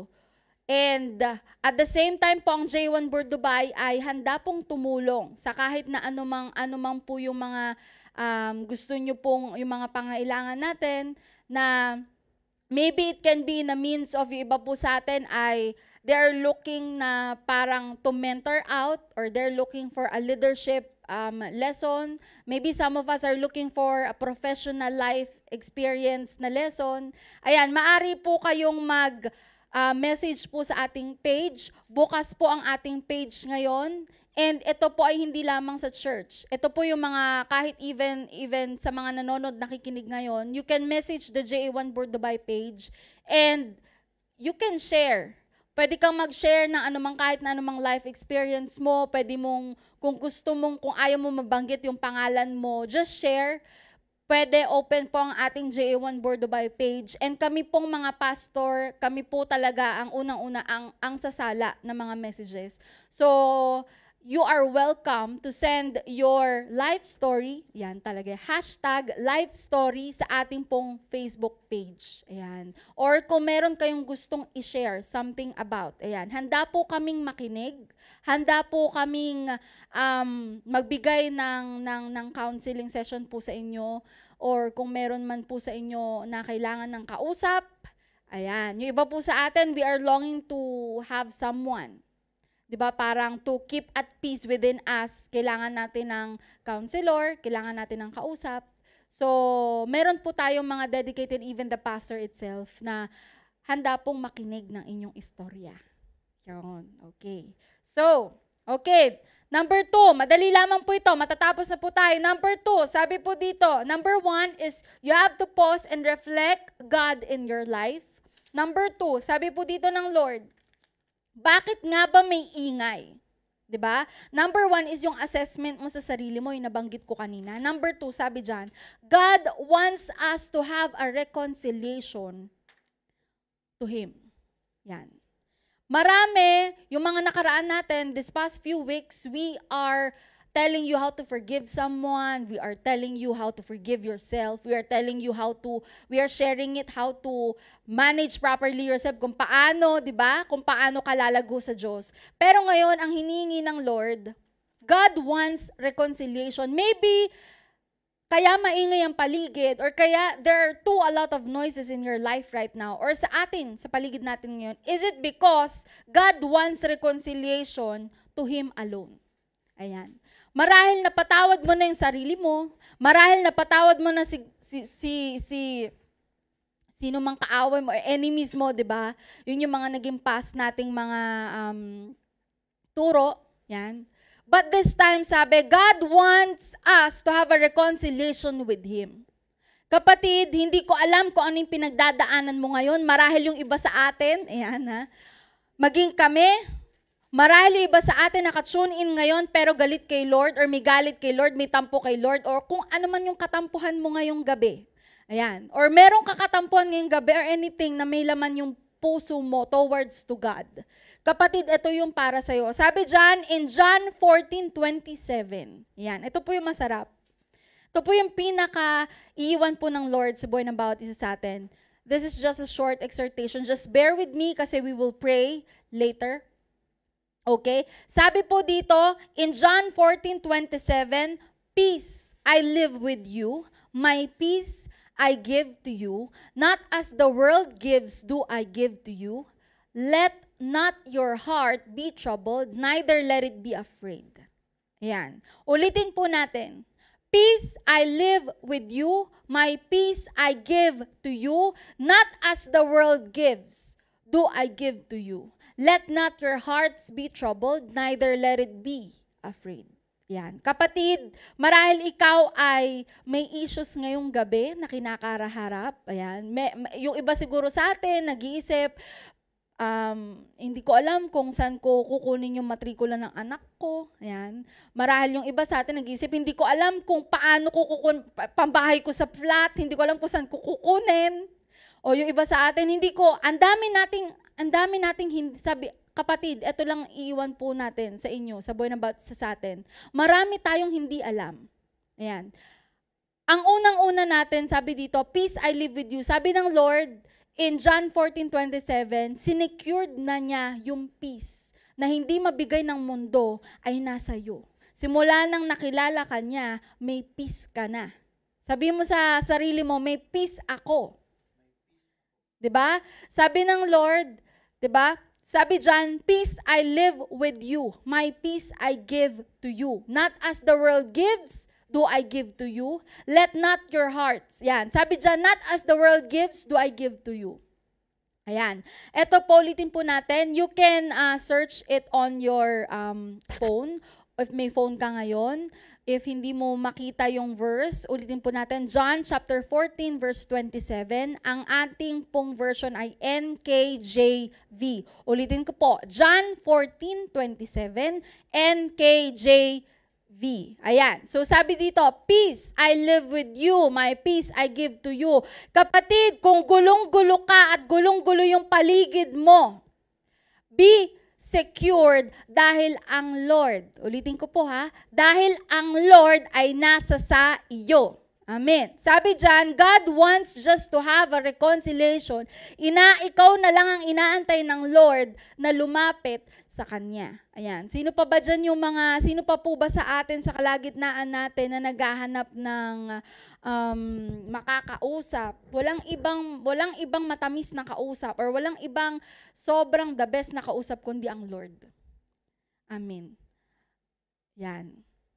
And uh, at the same time po, ang J one Board Dubai ay handa pong tumulong sa kahit na anumang, anumang po yung mga um, gusto nyo pong, yung mga pangailangan natin, na maybe it can be in a means of yung iba po sa atin ay they're looking na parang to mentor out, or they're looking for a leadership um, lesson. Maybe some of us are looking for a professional life experience na lesson. Ayan, maari po kayong mag Uh, message po sa ating page. Bukas po ang ating page ngayon. And ito po ay hindi lamang sa church. Ito po yung mga, kahit even even sa mga nanonood, nakikinig ngayon, you can message the J one Board Dubai page and you can share. Pwede kang mag-share ng anumang kahit na anumang life experience mo. Pwede mong, kung gusto mong, kung ayaw mo mabanggit yung pangalan mo, just share. Pwede open po ang ating J one Board Dubai page. And kami pong mga pastor, kami po talaga ang unang-una ang, ang sasala ng mga messages. So, you are welcome to send your life story, yan talaga, hashtag life story sa ating pong Facebook page. Ayan. Or kung meron kayong gustong i-share something about, ayan, handa po kaming makinig. Handa po kaming um, magbigay ng, ng, ng counseling session po sa inyo, or kung meron man po sa inyo na kailangan ng kausap, ayan. Yung iba po sa atin, we are longing to have someone. Diba? Parang to keep at peace within us, kailangan natin ng counselor, kailangan natin ng kausap. So, meron po tayong mga dedicated, even the pastor itself, na handa pong makinig ng inyong istorya. Yun. Okay. So, okay. Number two, madali lamang po ito. Matatapos na po tayo. Number two, sabi po dito, number one is you have to pause and reflect God in your life. Number two, sabi po dito ng Lord, bakit nga ba may ingay? Diba? Number one is yung assessment mo sa sarili mo, yung nabanggit ko kanina. Number two, sabi dyan, God wants us to have a reconciliation to Him. Yan. Marami, yung mga nakaraan natin, this past few weeks, we are telling you how to forgive someone. We are telling you how to forgive yourself. We are telling you how to, we are sharing it, how to manage properly yourself, kung paano, di ba? Kung paano ka lalago sa Diyos. Pero ngayon, ang hinihingi ng Lord, God wants reconciliation. Maybe, kaya maingay ang paligid, or kaya there are too a lot of noises in your life right now, or sa atin, sa paligid natin ngayon, is it because God wants reconciliation to Him alone? Ayan. Marahil napatawad mo na yung sarili mo, marahil napatawad mo na si, si, si, si sino mang kaaway mo, or enemies mo, di ba? Yun yung mga naging past nating mga um, turo, yan. But this time, sabi, God wants us to have a reconciliation with Him. Kapatid, hindi ko alam kung ano yung pinagdadaanan mo ngayon. Marahil yung iba sa atin, ayan ha, maging kami, marahil yung iba sa atin nakatune in ngayon, pero galit kay Lord, or may galit kay Lord, may tampo kay Lord, or kung ano man yung katampuhan mo ngayong gabi. Ayan. Or merong kakatampuhan ngayong gabi, or anything na may laman yung puso mo towards to God. Kapatid, ito yung para sa'yo. Sabi dyan, in John fourteen twenty-seven. Yan, ito po yung masarap. Ito po yung pinaka-iiwan po ng Lord sa buhay ng bawat isa sa atin. This is just a short exhortation. Just bear with me kasi we will pray later. Okay? Sabi po dito, in John fourteen twenty-seven, peace I live with you, my peace I give to you, not as the world gives do I give to you. Let not your heart be troubled, neither let it be afraid. Ayan. Ulitin po natin. Peace I live with you, my peace I give to you, not as the world gives, do I give to you. Let not your hearts be troubled, neither let it be afraid. Yan. Kapatid, marahil ikaw ay may issues ngayong gabi na kinakaharap. Ayan. May, yung iba siguro sa atin, nag-iisip, Um, hindi ko alam kung saan ko kukunin yung matrikula ng anak ko. Ayan. Marahil yung iba sa atin nag-iisip, hindi ko alam kung paano ko kukunin, pambahay ko sa flat, hindi ko alam kung saan ko kukunin. O yung iba sa atin, hindi ko, ang dami nating, ang dami nating hindi, sabi, kapatid, ito lang iiwan po natin sa inyo, sa buhay ng bawat isa sa atin. Marami tayong hindi alam. Ayan. ang unang-una natin, sabi dito, peace I live with you. Sabi ng Lord, in John fourteen twenty-seven, sinecured na niya yung peace na hindi mabigay ng mundo ay nasa iyo. Simula nang nakilala ka niya, may peace ka na. Sabi mo sa sarili mo, may peace ako. 'Di ba? Sabi ng Lord, 'di ba? Sabi diyan, peace I live with you. My peace I give to you. Not as the world gives, do I give to you. Let not your hearts. Yan. Sabi diyan, not as the world gives, do I give to you. Ayan. Ito po, ulitin po natin. You can uh, search it on your um, phone. If may phone ka ngayon. If hindi mo makita yung verse, ulitin po natin. John chapter fourteen verse twenty-seven. Ang ating pong version ay N K J V. Ulitin ko po. John fourteen twenty-seven N K J V. Ayan. So sabi dito, peace I live with you, my peace I give to you. Kapatid, kung gulong-gulo ka at gulong-gulo yung paligid mo, be secured dahil ang Lord, ulitin ko po ha, dahil ang Lord ay nasa sa iyo. Amen. Sabi dyan, God wants just to have a reconciliation. Ina, ikaw na lang ang inaantay ng Lord na lumapit sa Kanya. Ayan. Sino pa ba dyan yung mga, sino pa po ba sa atin, sa kalagitnaan natin na naghahanap ng um, makakausap? Walang ibang, walang ibang matamis na kausap or walang ibang sobrang the best na kausap kundi ang Lord. Amen. Yan.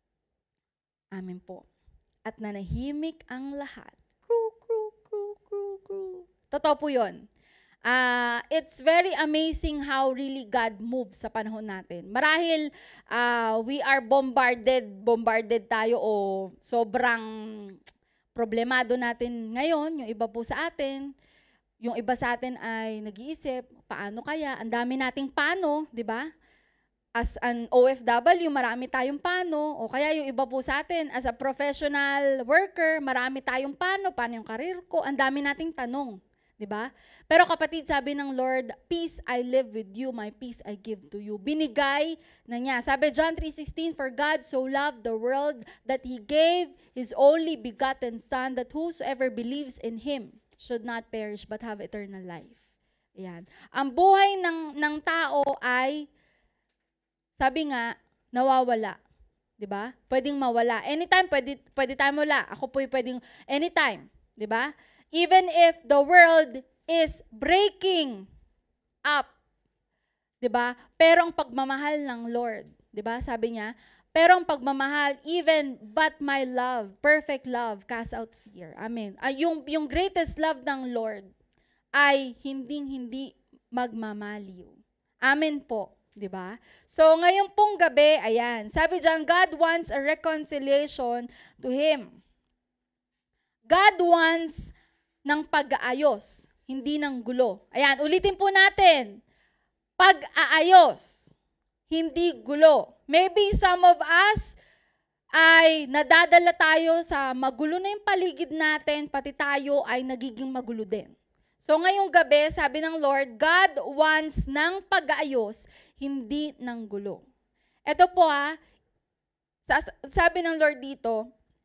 Amen po. At nanahimik ang lahat. Kru, kru, kru, kru, kru. Totoo po yun. Uh, it's very amazing how really God moves sa panahon natin. Marahil uh, we are bombarded, bombarded tayo o sobrang problemado natin ngayon, yung iba po sa atin. Yung iba sa atin ay nag-iisip, paano kaya? Ang dami nating paano, di ba? As an O F W, marami tayong paano. O kaya yung iba po sa atin, as a professional worker, marami tayong paano. Paano yung karir ko? Ang dami nating tanong. Diba? Pero kapatid, sabi ng Lord, peace I live with you, my peace I give to you. Binigay na niya. Sabi John three sixteen, for God so loved the world that He gave His only begotten Son, that whosoever believes in Him should not perish but have eternal life. Ayan. Ang buhay ng, ng tao ay, sabi nga, nawawala. Diba? Pwedeng mawala. Anytime, pwede, pwede tayo mawala. Ako po'y pwedeng anytime. Diba? Even if the world is breaking up, 'di ba? Pero ang pagmamahal ng Lord, 'di ba? Sabi niya, pero ang pagmamahal, even but my love, perfect love casts out fear. Amen. Ay yung yung greatest love ng Lord ay hinding-hindi magmamaliw. Amen po, 'di ba? So ngayon pong gabi, ayan, sabi diyan, God wants a reconciliation to Him. God wants ng pag-aayos, hindi ng gulo. Ayan, ulitin po natin. Pag-aayos, hindi gulo. Maybe some of us ay nadadala tayo sa magulo na yung paligid natin, pati tayo ay nagiging magulo din. So ngayong gabi, sabi ng Lord, God wants ng pag-aayos, hindi ng gulo. Ito po ha, sabi ng Lord dito,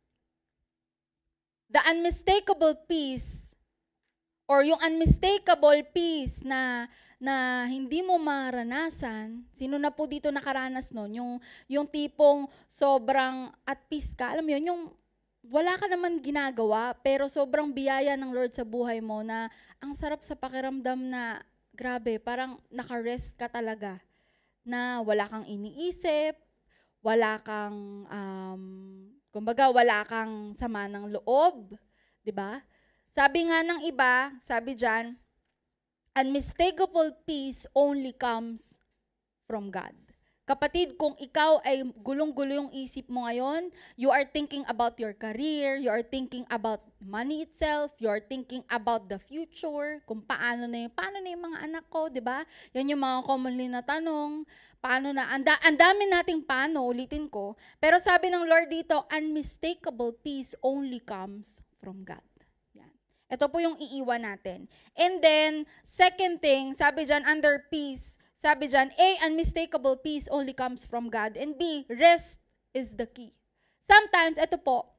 the unmistakable peace or yung unmistakable peace na na hindi mo maranasan, sino na po dito nakaranas nun? Yung, yung tipong sobrang at peace ka, alam mo yun, yung wala ka naman ginagawa, pero sobrang biyaya ng Lord sa buhay mo na ang sarap sa pakiramdam na, grabe, parang naka-rest ka talaga, na wala kang iniisip, wala kang, um, kumbaga, wala kang sama ng loob, di ba? Sabi nga ng iba, sabi dyan, unmistakable peace only comes from God. Kapatid, kung ikaw ay gulong-gulo yung isip mo ngayon, you are thinking about your career, you are thinking about money itself, you are thinking about the future, kung paano na yung, paano na yung mga anak ko, di ba? Yan yung mga commonly na tanong, paano na, anda, ang dami nating paano, ulitin ko, pero sabi ng Lord dito, unmistakable peace only comes from God. Ito po yung iiwan natin. And then, second thing, sabi dyan, under peace, sabi dyan, A, unmistakable peace only comes from God. And B, rest is the key. Sometimes, ito po,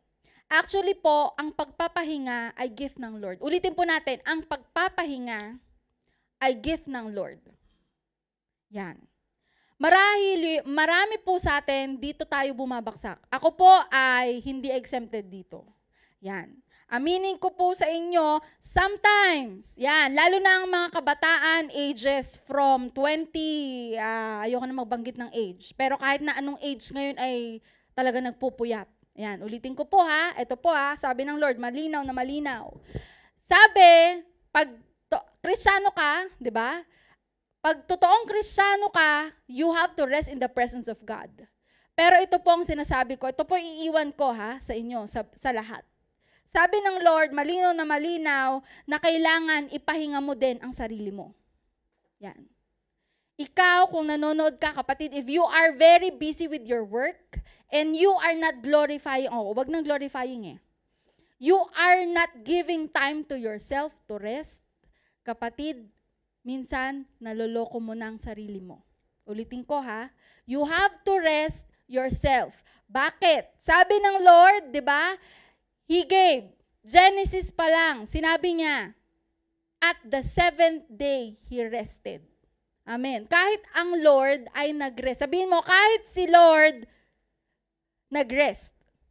Actually po, ang pagpapahinga ay gift ng Lord. Ulitin po natin, ang pagpapahinga ay gift ng Lord. Yan. Marahil, marami po sa atin, dito tayo bumabaksak. Ako po ay hindi exempted dito. Yan. Aminin ko po sa inyo, sometimes, yan, lalo na ang mga kabataan, ages from twenty, uh, ayoko na magbanggit ng age, pero kahit na anong age ngayon ay talaga nagpupuyat. Yan, ulitin ko po ha, ito po ha, sabi ng Lord, malinaw na malinaw. Sabi, pag to, Kristiyano ka, di ba? Pag totoong Kristiyano ka, you have to rest in the presence of God. Pero ito po ang sinasabi ko, ito po iiwan ko ha, sa inyo, sa, sa lahat. Sabi ng Lord, malinaw na malinaw, na kailangan ipahinga mo din ang sarili mo. Yan. Ikaw, kung nanonood ka, kapatid, if you are very busy with your work, and you are not glorifying, oh, wag nang glorifying eh. You are not giving time to yourself to rest, kapatid, minsan, naloloko mo na ang sarili mo. Ulitin ko ha, you have to rest yourself. Bakit? Sabi ng Lord, di ba? He gave, Genesis pa lang, sinabi niya, at the seventh day, He rested. Amen. Kahit ang Lord ay nag-rest. Sabihin mo, kahit si Lord nag-rest.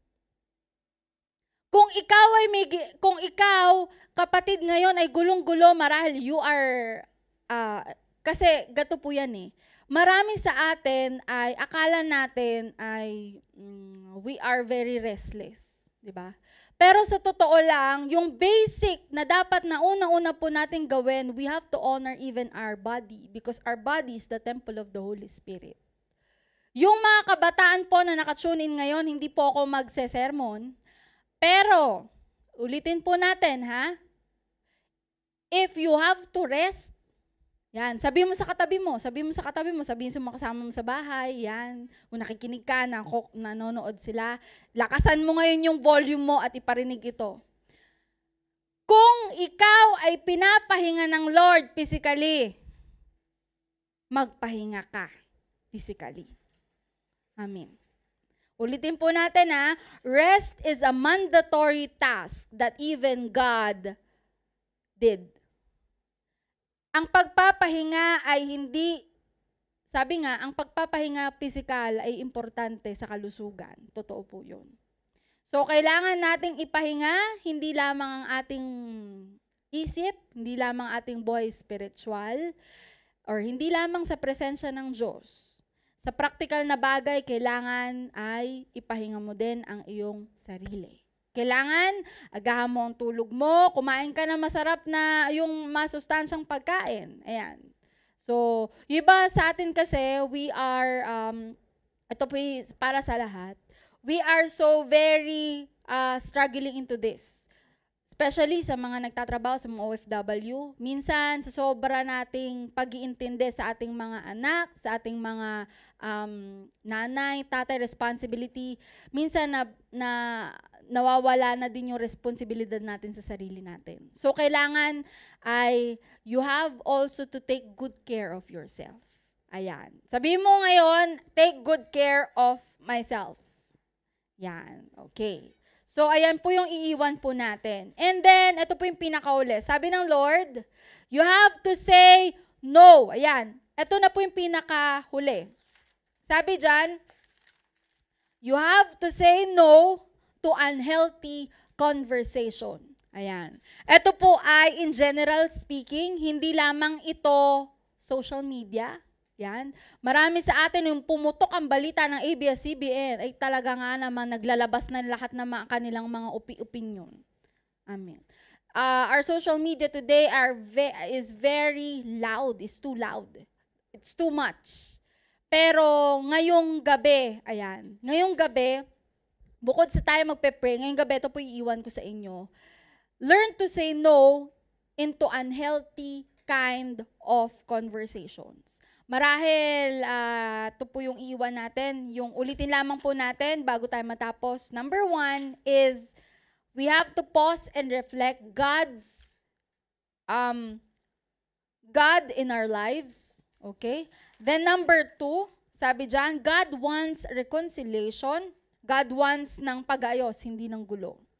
Kung ikaw ay may, kung ikaw, kapatid, ngayon ay gulong-gulo, marahil you are, uh, kasi gato po yan eh. Marami sa atin ay, akala natin ay, um, we are very restless. Diba? Pero sa totoo lang, yung basic na dapat na una-una po natin gawin, we have to honor even our body because our body is the temple of the Holy Spirit. Yung mga kabataan po na nakatune in ngayon, hindi po ako magsesermon, pero, ulitin po natin ha, if you have to rest, yan, sabi mo sa katabi mo, sabi mo sa katabi mo, sabihin sa mga kasama mo sa bahay, yan, kung nakikinig ka, na, nanonood sila, lakasan mo ngayon yung volume mo at iparinig ito. Kung ikaw ay pinapahinga ng Lord physically, magpahinga ka physically. Amen. Ulitin po natin ha, rest is a mandatory task that even God did. Ang pagpapahinga ay hindi, sabi nga, ang pagpapahinga physical ay importante sa kalusugan. Totoo po yun. So, kailangan nating ipahinga, hindi lamang ang ating isip, hindi lamang ating buhay spiritual, or hindi lamang sa presensya ng Diyos. Sa practical na bagay, kailangan ay ipahinga mo din ang iyong sarili. Kailangan, agahan mo ang tulog mo, kumain ka na masarap na yung masustansyang pagkain. Ayan. So, yung iba sa atin kasi, we are, um, ito po para sa lahat, we are so very uh, struggling into this. Especially sa mga nagtatrabaho sa mga O F W, minsan sa sobra nating pag-iintindi sa ating mga anak, sa ating mga um, nanay, tatay, responsibility, minsan na, na nawawala na din yung responsibilidad natin sa sarili natin. So, kailangan ay you have also to take good care of yourself. Ayan. Sabihin mo ngayon, take good care of myself. Yan. Okay. So, ayan po yung iiwan po natin. And then, ito po yung pinakauli. Sabi ng Lord, you have to say no. Ayan. Ito na po yung pinakahuli. Sabi dyan, you have to say no to unhealthy conversation. Ayan. Ito po ay, in general speaking, hindi lamang ito social media. Yan. Marami sa atin yung pumutok ang balita ng A B S C B N ay talaga nga naman naglalabas na lahat ng mga kanilang mga opi-opinion. Amen. Uh, our social media today are ve is very loud, is too loud. It's too much. Pero ngayong gabi, ayan, ngayong gabi, bukod sa tayo magpe-pray, ngayong gabi, ito po iiwan ko sa inyo, learn to say no into unhealthy kind of conversations. Marahil, uh, ito po yung iiwan natin. Yung ulitin lamang po natin bago tayo matapos. Number one is, we have to pause and reflect God's, um, God in our lives. Okay? Then number two, sabi dyan, God wants reconciliation. God wants ng pag-ayos, hindi ng gulo.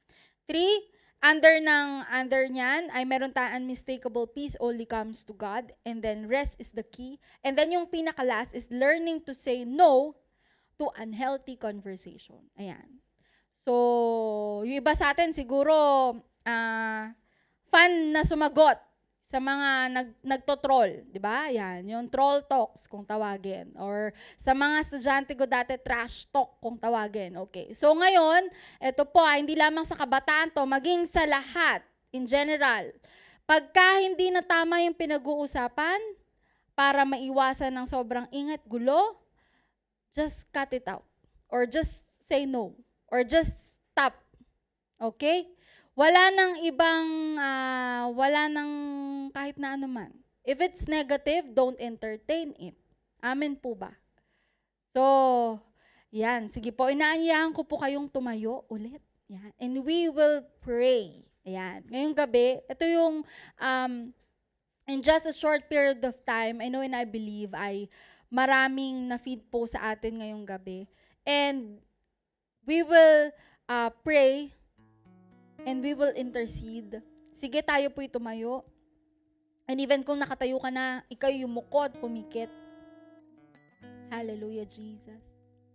Three, under ng, under niyan, ay meron tayong unmistakable peace only comes to God. And then rest is the key. And then yung pinaka-last is learning to say no to unhealthy conversation. Ayan. So, yung iba sa atin siguro, uh, fun na sumagot sa mga nag, nagto-troll, di ba? Yan, yung troll talks kung tawagin. Or sa mga estudyante ko dati, trash talk kung tawagin. Okay. So ngayon, ito po, ah, hindi lamang sa kabataan to, maging sa lahat, in general. Pagka hindi na tama yung pinag-uusapan, para maiwasan ng sobrang ingat, gulo, just cut it out. Or just say no. Or just stop. Okay? Wala nang ibang, uh, wala nang kahit na ano man. If it's negative, don't entertain it. Amen po ba? So, yan. Sige po, inaanyahan ko po kayong tumayo ulit. Yan. And we will pray. Ayan. Ngayong gabi, ito yung, um, in just a short period of time, I know and I believe, ay maraming na-feed po sa atin ngayong gabi. And we will uh, pray and we will intercede. Sige, tayo po'y tumayo. And even kung nakatayo ka na, ikaw yumukod, pumikit. Hallelujah, Jesus.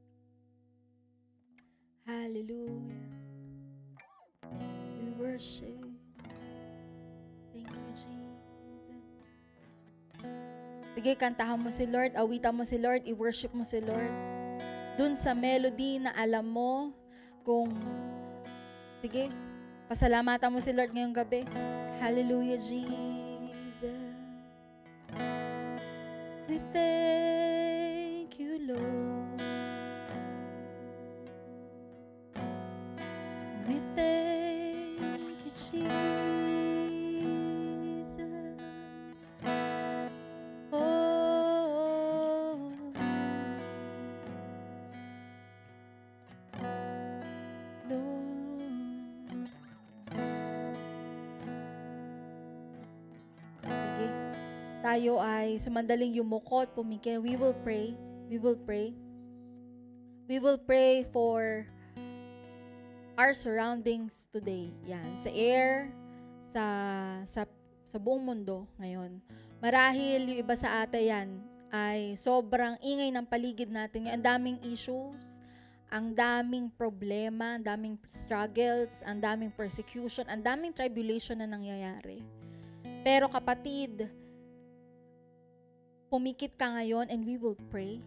Hallelujah. We worship. Thank you, Jesus. Sige, kantahan mo si Lord, awitan mo si Lord, i-worship mo si Lord. Dun sa melody na alam mo, kung, sige, pasalamatan mo si Lord ngayong gabi. Hallelujah, Jesus. We thank you, Lord. We thank you, Jesus. Oh, Lord. Tayo ay sumandaling yumukot, pumikit. We will pray. We will pray. We will pray for our surroundings today. Yan, sa air, sa sa sa buong mundo ngayon. Marahil yung iba sa atin yan ay sobrang ingay ng paligid natin. Ang daming issues, ang daming problema, ang daming struggles, ang daming persecution, ang daming tribulation na nangyayari. Pero kapatid, pumikit ka ngayon and we will pray.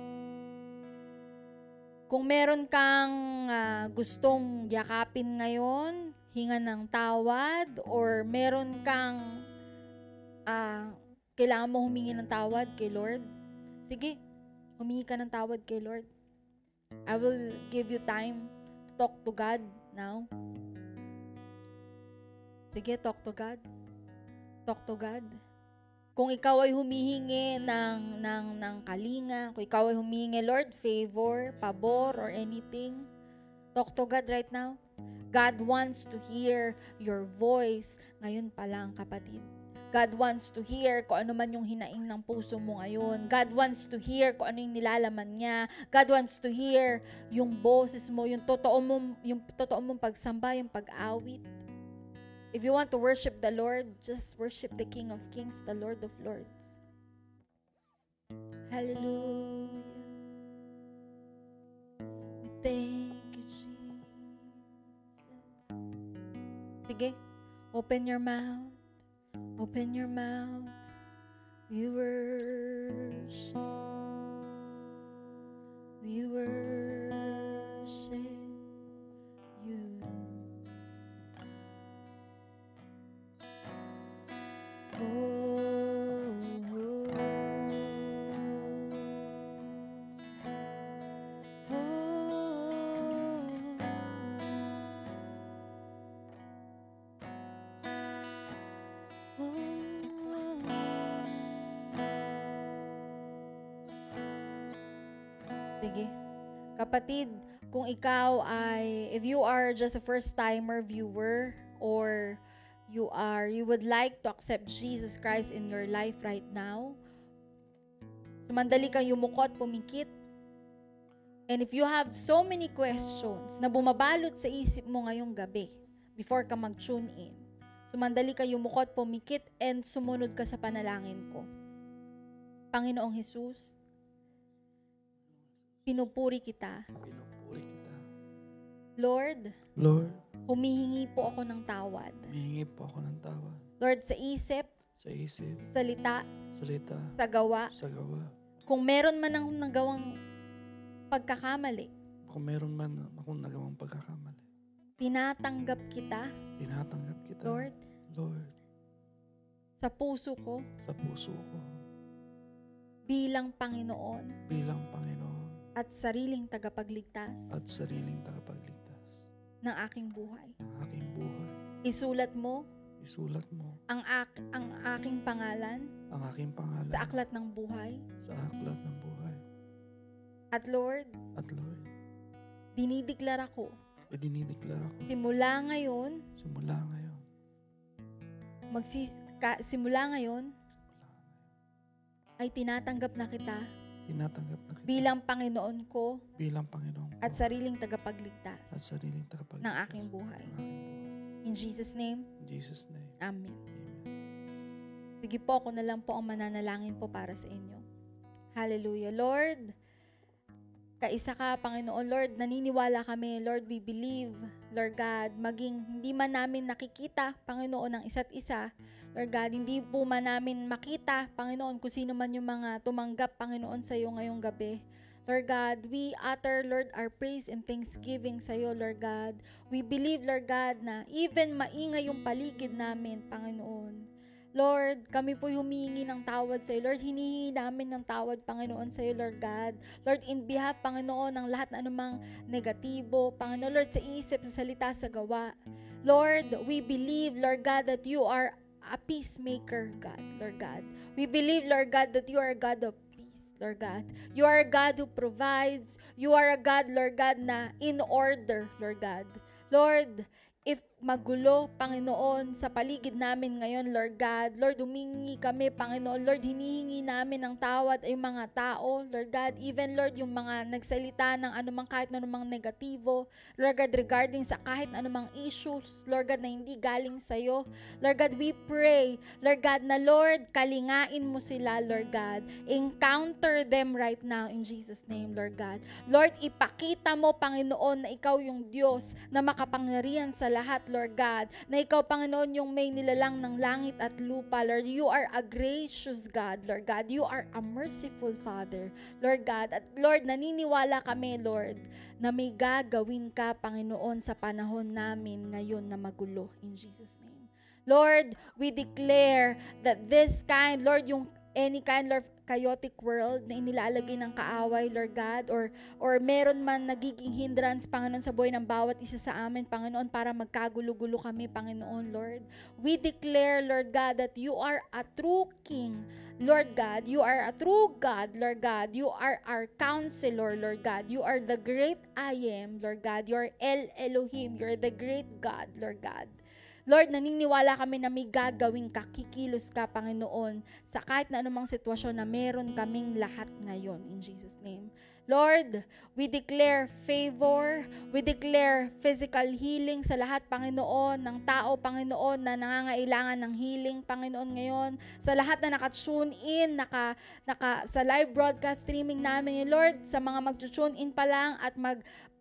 Kung meron kang uh, gustong yakapin ngayon, hinga ng tawad, or meron kang uh, kailangan mo humingi ng tawad kay Lord, sige, humingi ka ng tawad kay Lord. I will give you time to talk to God now. Sige, talk to God. Talk to God. Kung ikaw ay humihingi ng, ng, ng kalinga, kung ikaw ay humihingi, Lord, favor, pabor, or anything, talk to God right now. God wants to hear your voice ngayon pa lang, kapatid. God wants to hear kung ano man yung hinaing ng puso mo ngayon. God wants to hear kung ano yung nilalaman niya. God wants to hear yung boses mo, yung totoo mong, yung totoo mong pagsamba, yung pag-awit. If you want to worship the Lord, just worship the King of Kings, the Lord of Lords. Hallelujah. We thank you, Jesus. Sige, open your mouth. Open your mouth. We worship. We worship you. Sige. Kapatid, kung ikaw ay, if you are just a first-timer viewer, or you are, you would like to accept Jesus Christ in your life right now, sumandali kang yumukot, pumikit. And if you have so many questions na bumabalot sa isip mo ngayong gabi, before ka mag-tune in. Sumandali ka, yumukot, pumikit, and sumunod ka sa panalangin ko. Panginoong Jesus, pinupuri kita. Pinupuri kita. Lord, Lord, humihingi po ako ng tawad. humihingi po ako ng tawad. Lord, sa isip, Sa isip, salita, salita, sa gawa, sa gawa. kung meron man akong nagawang pagkakamali, Kung meron man akong nagawang pagkakamali, tinatanggap kita, tinatanggap kita, Lord, Lord, sa puso ko sa puso ko, bilang Panginoon bilang Panginoon at sariling tagapagligtas at sariling tagapagligtas ng aking buhay. ng aking buhay. Isulat mo Isulat mo ang, ak- ang aking pangalan ang aking pangalan sa aklat ng buhay. sa aklat ng buhay. At Lord, At Lord, dinideklara ko, idinideklara ko simula ngayon, simula ngayon, magsis ka- simula ngayon, ay tinatanggap na kita tinatanggap na kita bilang Panginoon ko bilang Panginoon ko at sariling tagapagligtas at sariling tagapagligtas ng aking buhay. ng aking buhay. In Jesus' name, In Jesus' name, Amen. Amen. Sige po, ako na lang po ang mananalangin po para sa inyo. Hallelujah. Lord, kaisa ka, Panginoon. Lord, naniniwala kami. Lord, we believe, Lord God, maging hindi man namin nakikita, Panginoon, ng isa't isa. Lord God, hindi po man namin makita, Panginoon, kung sino man yung mga tumanggap, Panginoon, sa iyo ngayong gabi. Lord God, we utter, Lord, our praise and thanksgiving sa iyo, Lord God. We believe, Lord God, na even maingay yung paligid namin, Panginoon. Lord, kami po humihingi ng tawad sa iyo. Lord, hinihingi namin ng tawad, Panginoon, sa iyo, Lord God. Lord, in behalf, Panginoon, ng lahat na anumang negatibo, Panginoon, Lord, sa isip, sa salita, sa gawa. Lord, we believe, Lord God, that you are a peacemaker, God, Lord God. We believe, Lord God, that you are a God of Lord God. You are a God who provides. You are a God, Lord God, na in order, Lord God. Lord, if magulo, Panginoon, sa paligid namin ngayon, Lord God, Lord, humingi kami, Panginoon, Lord, hinihingi namin ng tawad ay mga tao, Lord God, even, Lord, yung mga nagsalita ng anumang kahit anumang negatibo, Lord God, regarding sa kahit anumang issues, Lord God, na hindi galing sa'yo. Lord God, we pray, Lord God, na Lord, kalingain mo sila, Lord God. Encounter them right now in Jesus' name, Lord God. Lord, ipakita mo, Panginoon, na ikaw yung Diyos na makapangyarihan sa lahat, Lord God, na ikaw, Panginoon, yung may nilalang ng langit at lupa, Lord. You are a gracious God, Lord God. You are a merciful Father, Lord God. At Lord, naniniwala kami, Lord, na may gagawin ka, Panginoon, sa panahon namin ngayon na magulo. In Jesus' name. Lord, we declare that this kind, Lord, yung any kind, Lord, chaotic world na inilalagay ng kaaway, Lord God, or or meron man nagiging hindrance, Panginoon, sa buhay ng bawat isa sa amin, Panginoon, para magkagulo-gulo kami, Panginoon, Lord. We declare, Lord God, that you are a true King, Lord God. You are a true God, Lord God. You are our counselor, Lord God. You are the great I am, Lord God. You are El Elohim. You are the great God, Lord God. Lord, naniniwala kami na may gagawin ka, kikilos ka, Panginoon, sa kahit na anumang sitwasyon na meron kaming lahat ngayon, in Jesus' name. Lord, we declare favor, we declare physical healing sa lahat, Panginoon, ng tao, Panginoon, na nangangailangan ng healing, Panginoon, ngayon, sa lahat na naka-tune in, naka, naka, sa live broadcast streaming namin, Lord, sa mga mag-tune in pa lang at mag,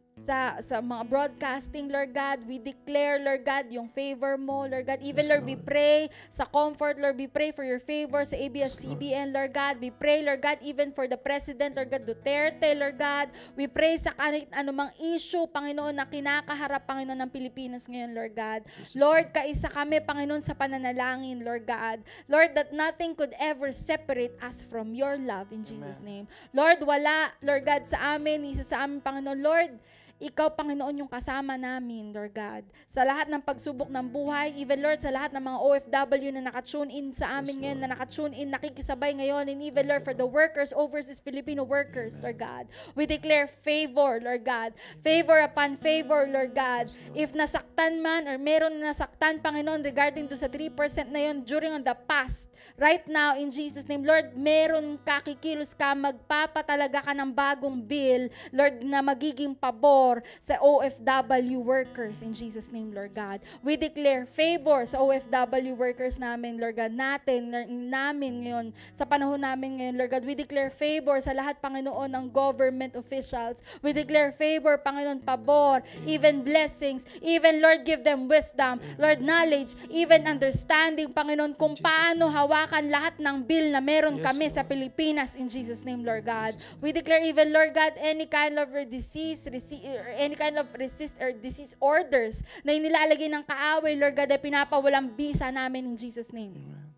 sa sa mga broadcasting, Lord God, we declare, Lord God, yung favor mo, Lord God. Even, Yes, Lord, Lord. we pray sa comfort, Lord, we pray for your favor sa A B S C B N, Lord God. We pray, Lord God, even for the President, Lord God, Duterte, Lord God. We pray sa kahit anumang issue, Panginoon, na kinakaharap, Panginoon, ng Pilipinas ngayon, Lord God. Jesus' Lord, kaisa kami, Panginoon, sa pananalangin, Lord God. Lord, that nothing could ever separate us from your love, in Jesus' name. Lord, wala, Lord God, sa amin, isa sa amin, Panginoon, Lord, ikaw, Panginoon, yung kasama namin, Lord God. Sa lahat ng pagsubok ng buhay, even, Lord, sa lahat ng mga O F W na nakatune in sa amin Yes, ngayon, Lord. na nakatune in, nakikisabay ngayon, and even, Lord, for the workers, overseas Filipino workers, Lord God. We declare favor, Lord God. Favor upon favor, Lord God. If nasaktan man, or meron na nasaktan, Panginoon, regarding to sa three percent na yun during on the past, right now, in Jesus' name, Lord, meron ka, kikilos ka, magpapatalaga ka ng bagong bill, Lord, na magiging pabor sa O F W workers, in Jesus' name, Lord God. We declare favor sa O F W workers namin, Lord God, natin, namin ngayon, sa panahon namin ngayon, Lord God. We declare favor sa lahat, Panginoon, ng government officials. We declare favor, Panginoon, pabor, even blessings, even, Lord, give them wisdom, Lord, knowledge, even understanding, Panginoon, kung paano hawakan lahat ng bill na meron kami sa Pilipinas, in Jesus' name, Lord God. We declare even, Lord God, any kind of disease, or any kind of resist or disease orders na inilalagay ng kaaway, Lord God, ay pinapawalang bisa namin, in Jesus' name.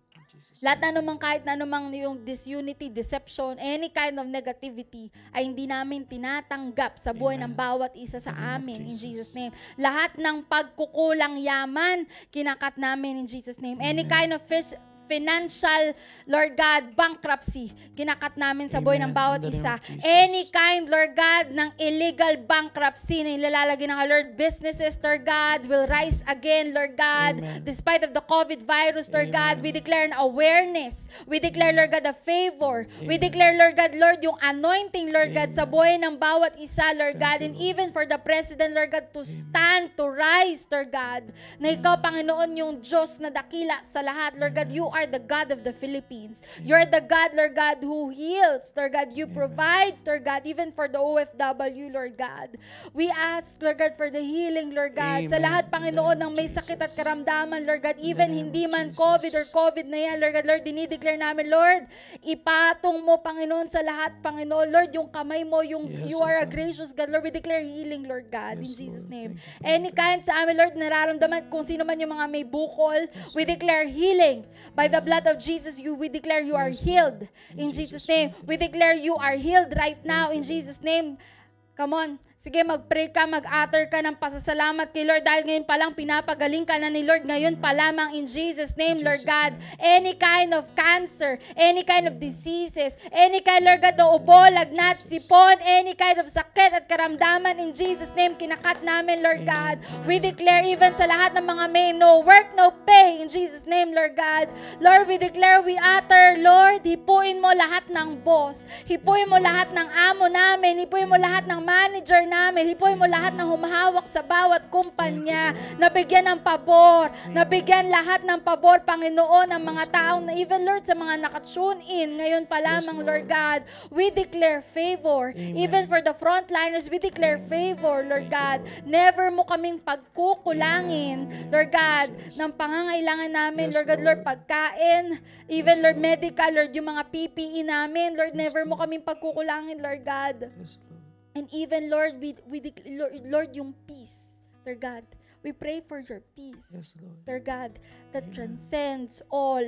Lahat na naman, kahit na naman yung disunity, deception, any kind of negativity, ay hindi namin tinatanggap sa buhay ng bawat isa sa amin, in Jesus' name. Lahat ng pagkukulang yaman, kinakat namin, in Jesus' name. Any kind of fish, financial, Lord God, bankruptcy, kinakat namin sa buhay ng bawat isa. Any kind, Lord God, ng illegal bankruptcy na ilalagay ng Lord, businesses, Lord God, will rise again, Lord God, Amen. Despite of the COVID virus, Lord Amen. God, we declare an awareness. We declare, Lord God, a favor. Amen. We declare, Lord God, Lord, yung anointing, Lord God, Amen. Sa buhay ng bawat isa, Lord God, and even for the President, Lord God, to stand, to rise, Lord God, na ikaw, Panginoon, yung Diyos na dakila sa lahat, Lord God, you are are the God of the Philippines. You're the God, Lord God, who heals. Lord God, you provide, Lord God, even for the O F W, Lord God. We ask, Lord God, for the healing, Lord God. Amen. Sa lahat, Panginoon, ng may sakit at karamdaman, Lord God, even hindi man COVID or COVID na yan, Lord God, Lord, dinideclare namin, Lord, ipatong mo, Panginoon, sa lahat, Panginoon, Lord, yung kamay mo, yung yes, you are a gracious God, Lord, we declare healing, Lord God, yes, in Jesus' Lord. Name. Any kind sa amin, Lord, nararamdaman kung sino man yung mga may bukol, yes, we declare healing. By the blood of Jesus, you we declare you are healed in Jesus' name. We declare you are healed right now in Jesus' name. Come on. Sige, mag-pray ka, mag-utter ka ng pasasalamat kay Lord dahil ngayon pa lang pinapagaling ka na ni Lord. Ngayon pa lamang in Jesus' name, Lord God. Any kind of cancer, any kind of diseases, any kind, Lord God, o ubo, lagnat, sipon, any kind of sakit at karamdaman in Jesus' name, kinakat namin, Lord God. We declare even sa lahat ng mga may no work, no pay in Jesus' name, Lord God. Lord, we declare, we utter, Lord, hipuin mo lahat ng boss, hipuin mo lahat ng amo namin, hipuin mo lahat ng manager namin, hipuin mo lahat ng humahawak sa bawat kumpanya, nabigyan ng pabor, nabigyan lahat ng pabor, Panginoon, ang mga taong na even, Lord, sa mga nakatune in, ngayon pa lamang, Lord God, we declare favor. Even for the frontliners, we declare favor, Lord God. Never mo kaming pagkukulangin, Lord God, ng pangangailangan namin, Lord God, Lord, pagkain, even, Lord, medical, Lord, yung mga P P E namin, Lord, never mo kaming pagkukulangin, Lord God. And even, Lord, we, we Lord, Lord, yung peace, Lord God, we pray for your peace, yes, Lord. Lord God, that Amen. Transcends all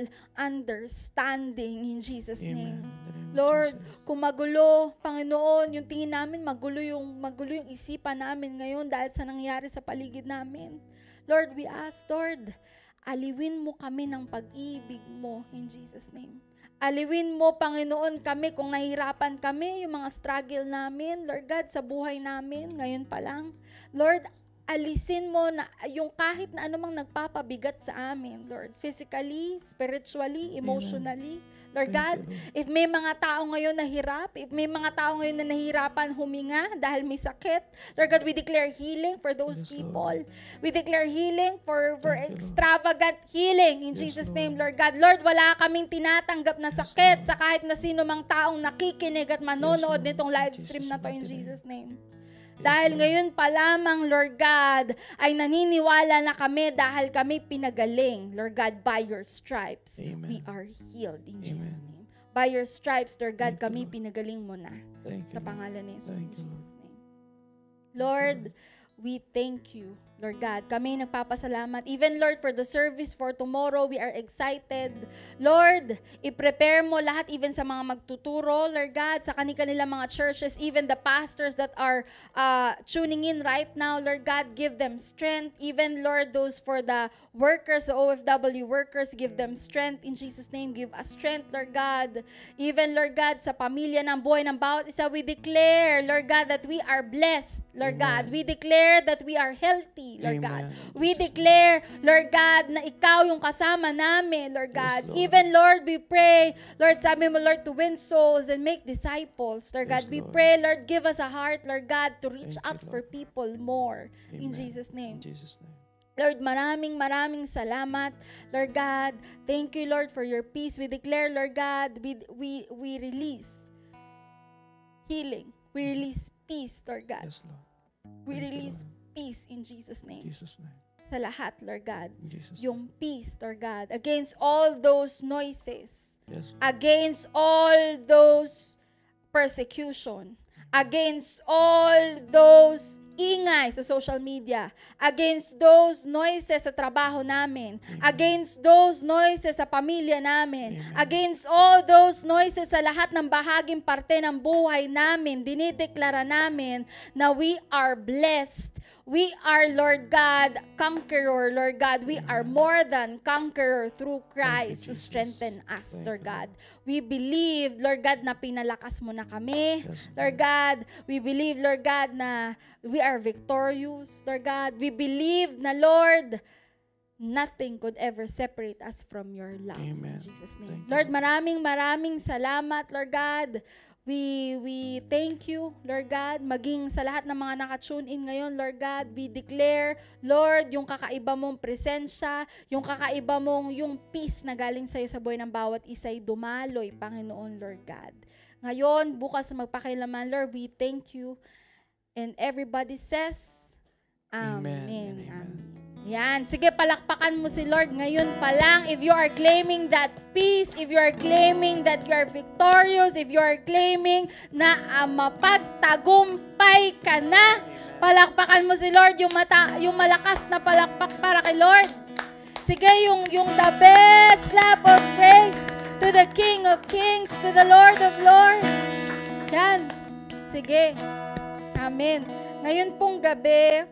understanding in Jesus' Amen. Name. Lord, Jesus. Kung magulo, Panginoon, yung tingin namin, magulo yung, magulo yung isipan namin ngayon dahil sa nangyari sa paligid namin. Lord, we ask, Lord, aliwin mo kami ng pag-ibig mo in Jesus' name. Aliwin mo, Panginoon, kami kung nahihirapan kami, yung mga struggle namin, Lord God, sa buhay namin, ngayon pa lang. Lord, alisin mo na yung kahit na anumang nagpapabigat sa amin, Lord, physically, spiritually, emotionally. Amen. Lord God, if may mga tao ngayon na hirap, if may mga tao ngayon na nahihirapan huminga dahil may sakit, Lord God, we declare healing for those yes, people. Lord. We declare healing for, for extravagant healing in yes, Jesus' Lord. Name, Lord God. Lord, wala kaming tinatanggap na sakit yes, sa kahit na sino mang taong nakikinig at manonood yes, nitong live stream na to in Jesus' name. Dahil ngayon pa lamang, Lord God, ay naniniwala na kami dahil kami pinagaling, Lord God, by your stripes. Amen. We are healed in Amen. Jesus' name. By your stripes, Lord God, Thank kami you, pinagaling mo na. Thank sa you, pangalan ni Jesus in Jesus' name. Lord, we thank you, Lord God. Kami nagpapasalamat. Even, Lord, for the service for tomorrow, we are excited. Lord, i-prepare mo lahat, even sa mga magtuturo, Lord God, sa kanilang mga churches, even the pastors that are uh, tuning in right now, Lord God, give them strength. Even, Lord, those for the workers, the O F W workers, give them strength. In Jesus' name, give us strength, Lord God. Even, Lord God, sa pamilya ng buhay ng bawat isa, we declare, Lord God, that we are blessed, Lord Amen. God. We declare that we are healthy. safety, Lord God. Amen. We Jesus' declare, Lord God, na ikaw yung kasama namin, Lord Yes, God. Lord. Even, Lord, we pray, Lord, sabi mo, Lord, to win souls and make disciples, Lord Yes, God. We Lord. pray, Lord, give us a heart, Lord God, to reach Thank you, out for Lord. people more. In Amen. Jesus' name. In Jesus' name. Lord, maraming maraming salamat. Lord God, thank you, Lord, for your peace. We declare, Lord God, we we we release healing. We release peace, Lord God. Yes, Lord. We Thank you, release Lord. peace in Jesus' In name. Jesus' name. Sa lahat, Lord God. In Jesus' Yung name. peace, Lord God, against all those noises, Yes, Lord. against all those persecution, against all those ingay sa social media, against those noises sa trabaho namin, Amen. against those noises sa pamilya namin, Amen. against all those noises sa lahat ng bahaging parte ng buhay namin, dinideklara namin na we are blessed. We are, Lord God, conqueror, Lord God. We Amen. are more than conqueror through Christ you, to Jesus. strengthen us, Thank Lord you, God. We believe, Lord God, na pinalakas mo na kami. Yes, Lord God, we believe, Lord God, na we are victorious, Lord God. We believe na, Lord, nothing could ever separate us from your love. Amen. In Jesus' name. Thank you, Lord, Lord. maraming maraming salamat, Lord God. We we thank you, Lord God, maging sa lahat ng mga naka-tune in ngayon, Lord God, we declare, Lord, yung kakaiba mong presensya, yung kakaiba mong yung peace na galing sa'yo sa buhay ng bawat isa'y dumaloy, Panginoon, Lord God. Ngayon, bukas magpakailaman, Lord, we thank you. And everybody says, Amen. Amen and amen. Amen. Yan. Sige, palakpakan mo si Lord ngayon pa lang. If you are claiming that peace, if you are claiming that you are victorious, if you are claiming na uh, mapagtagumpay ka na, palakpakan mo si Lord, yung, mata, yung malakas na palakpak para kay Lord. Sige, yung, yung the best clap of praise to the King of Kings, to the Lord of Lords. Yan. Sige. Amen. Ngayon pong gabi,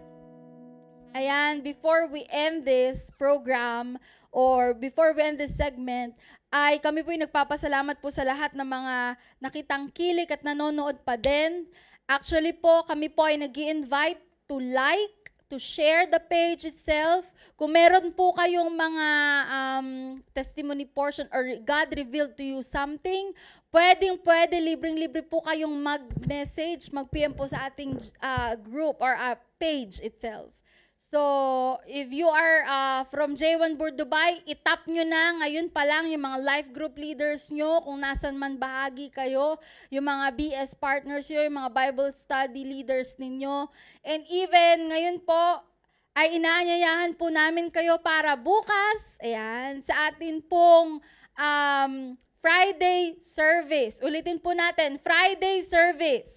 ayan, before we end this program or before we end this segment, ay kami po yung nagpapasalamat po sa lahat ng mga nakitang kilik at nanonood pa din. Actually po, kami po ay nag-i-invite to like, to share the page itself. Kung meron po kayong mga um, testimony portion or God revealed to you something, pwedeng pwede, libreng-libre po kayong mag-message, mag-P M po sa ating uh, group or uh, page itself. So, if you are uh, from J one Board Dubai, itap nyo na ngayon pa lang yung mga life group leaders nyo, kung nasan man bahagi kayo, yung mga B S partners nyo, yung mga Bible study leaders ninyo. And even ngayon po, ay inaanyayahan po namin kayo para bukas, ayan, sa atin pong um, Friday service. Ulitin po natin, Friday service.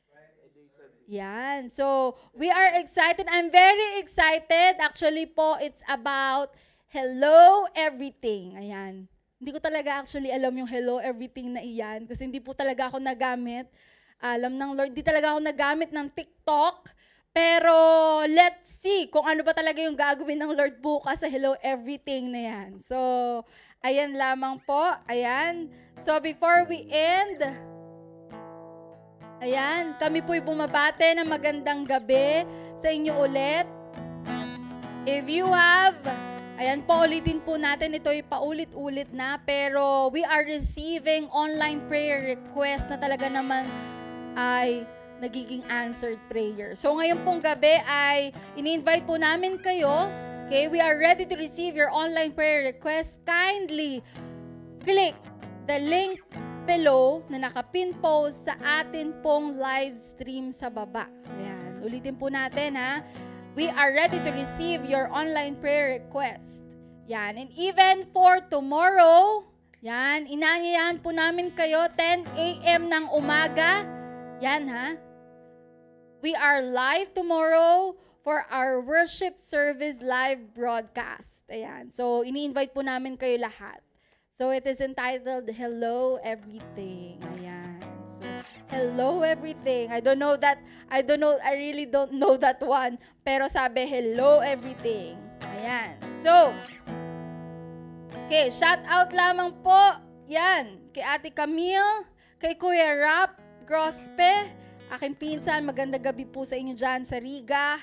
Yan. So, we are excited. I'm very excited. Actually po, it's about hello everything. Ayan. Hindi ko talaga actually alam yung hello everything na iyan kasi hindi po talaga ako nagamit. Alam ng Lord, hindi talaga ako nagamit ng TikTok. Pero, let's see kung ano ba talaga yung gagawin ng Lord bukas sa hello everything na yan. So, ayan lamang po. Ayan. So, before we end, ayan, kami po'y bumabate ng magandang gabi sa inyo ulit. If you have, ayan po, ulitin po natin, ito'y paulit-ulit na, pero we are receiving online prayer request na talaga naman ay nagiging answered prayer. So ngayon pong gabi ay ini-invite po namin kayo, okay, we are ready to receive your online prayer request. Kindly click the link below na nakapin post sa atin pong live stream sa baba. Ayan. Ulitin po natin ha. We are ready to receive your online prayer request. Yan. And even for tomorrow, yan, inaanyayahan po namin kayo ten a.m. ng umaga. Yan ha. We are live tomorrow for our worship service live broadcast. Ayan. So, ini-invite po namin kayo lahat. So, it is entitled, Hello Everything. Ayan. So, Hello Everything. I don't know that, I don't know, I really don't know that one. Pero sabi, Hello Everything. Ayan. So, okay, shout out lamang po, yan, kay Ate Camille, kay Kuya Rap Grospe, aking pinsan, magandang gabi po sa inyo dyan sa Riga.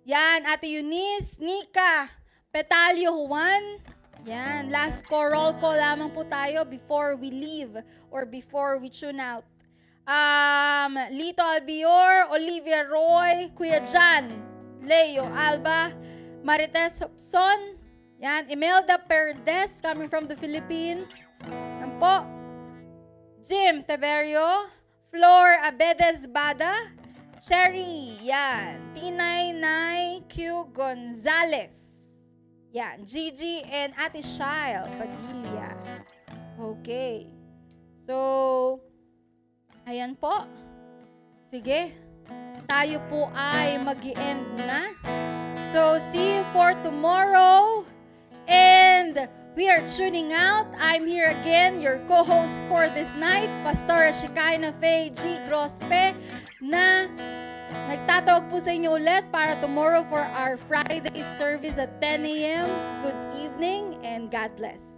Yan, Ate Eunice, Nika, Petalio Juan. Yan, last call, roll call lamang po tayo before we leave or before we tune out. Um, Lito Albior, Olivia Roy, Kuya Jan, Leo Alba, Marites Hobson, yan, Imelda Perdes coming from the Philippines. Yan po. Jim Teverio, Flor Abedes Bada, Sherry, yan, T ninety-nine Q Gonzales, yan, Gigi and Ate Shile Padilla. Okay. So, ayan po. Sige. Tayo po ay mag-i-end na. So, see you for tomorrow. And we are tuning out. I'm here again, your co-host for this night, Pastor Shekeinah Grospe, na nagtatawag po sa inyo ulit para tomorrow for our Friday service at ten a m Good evening and God bless.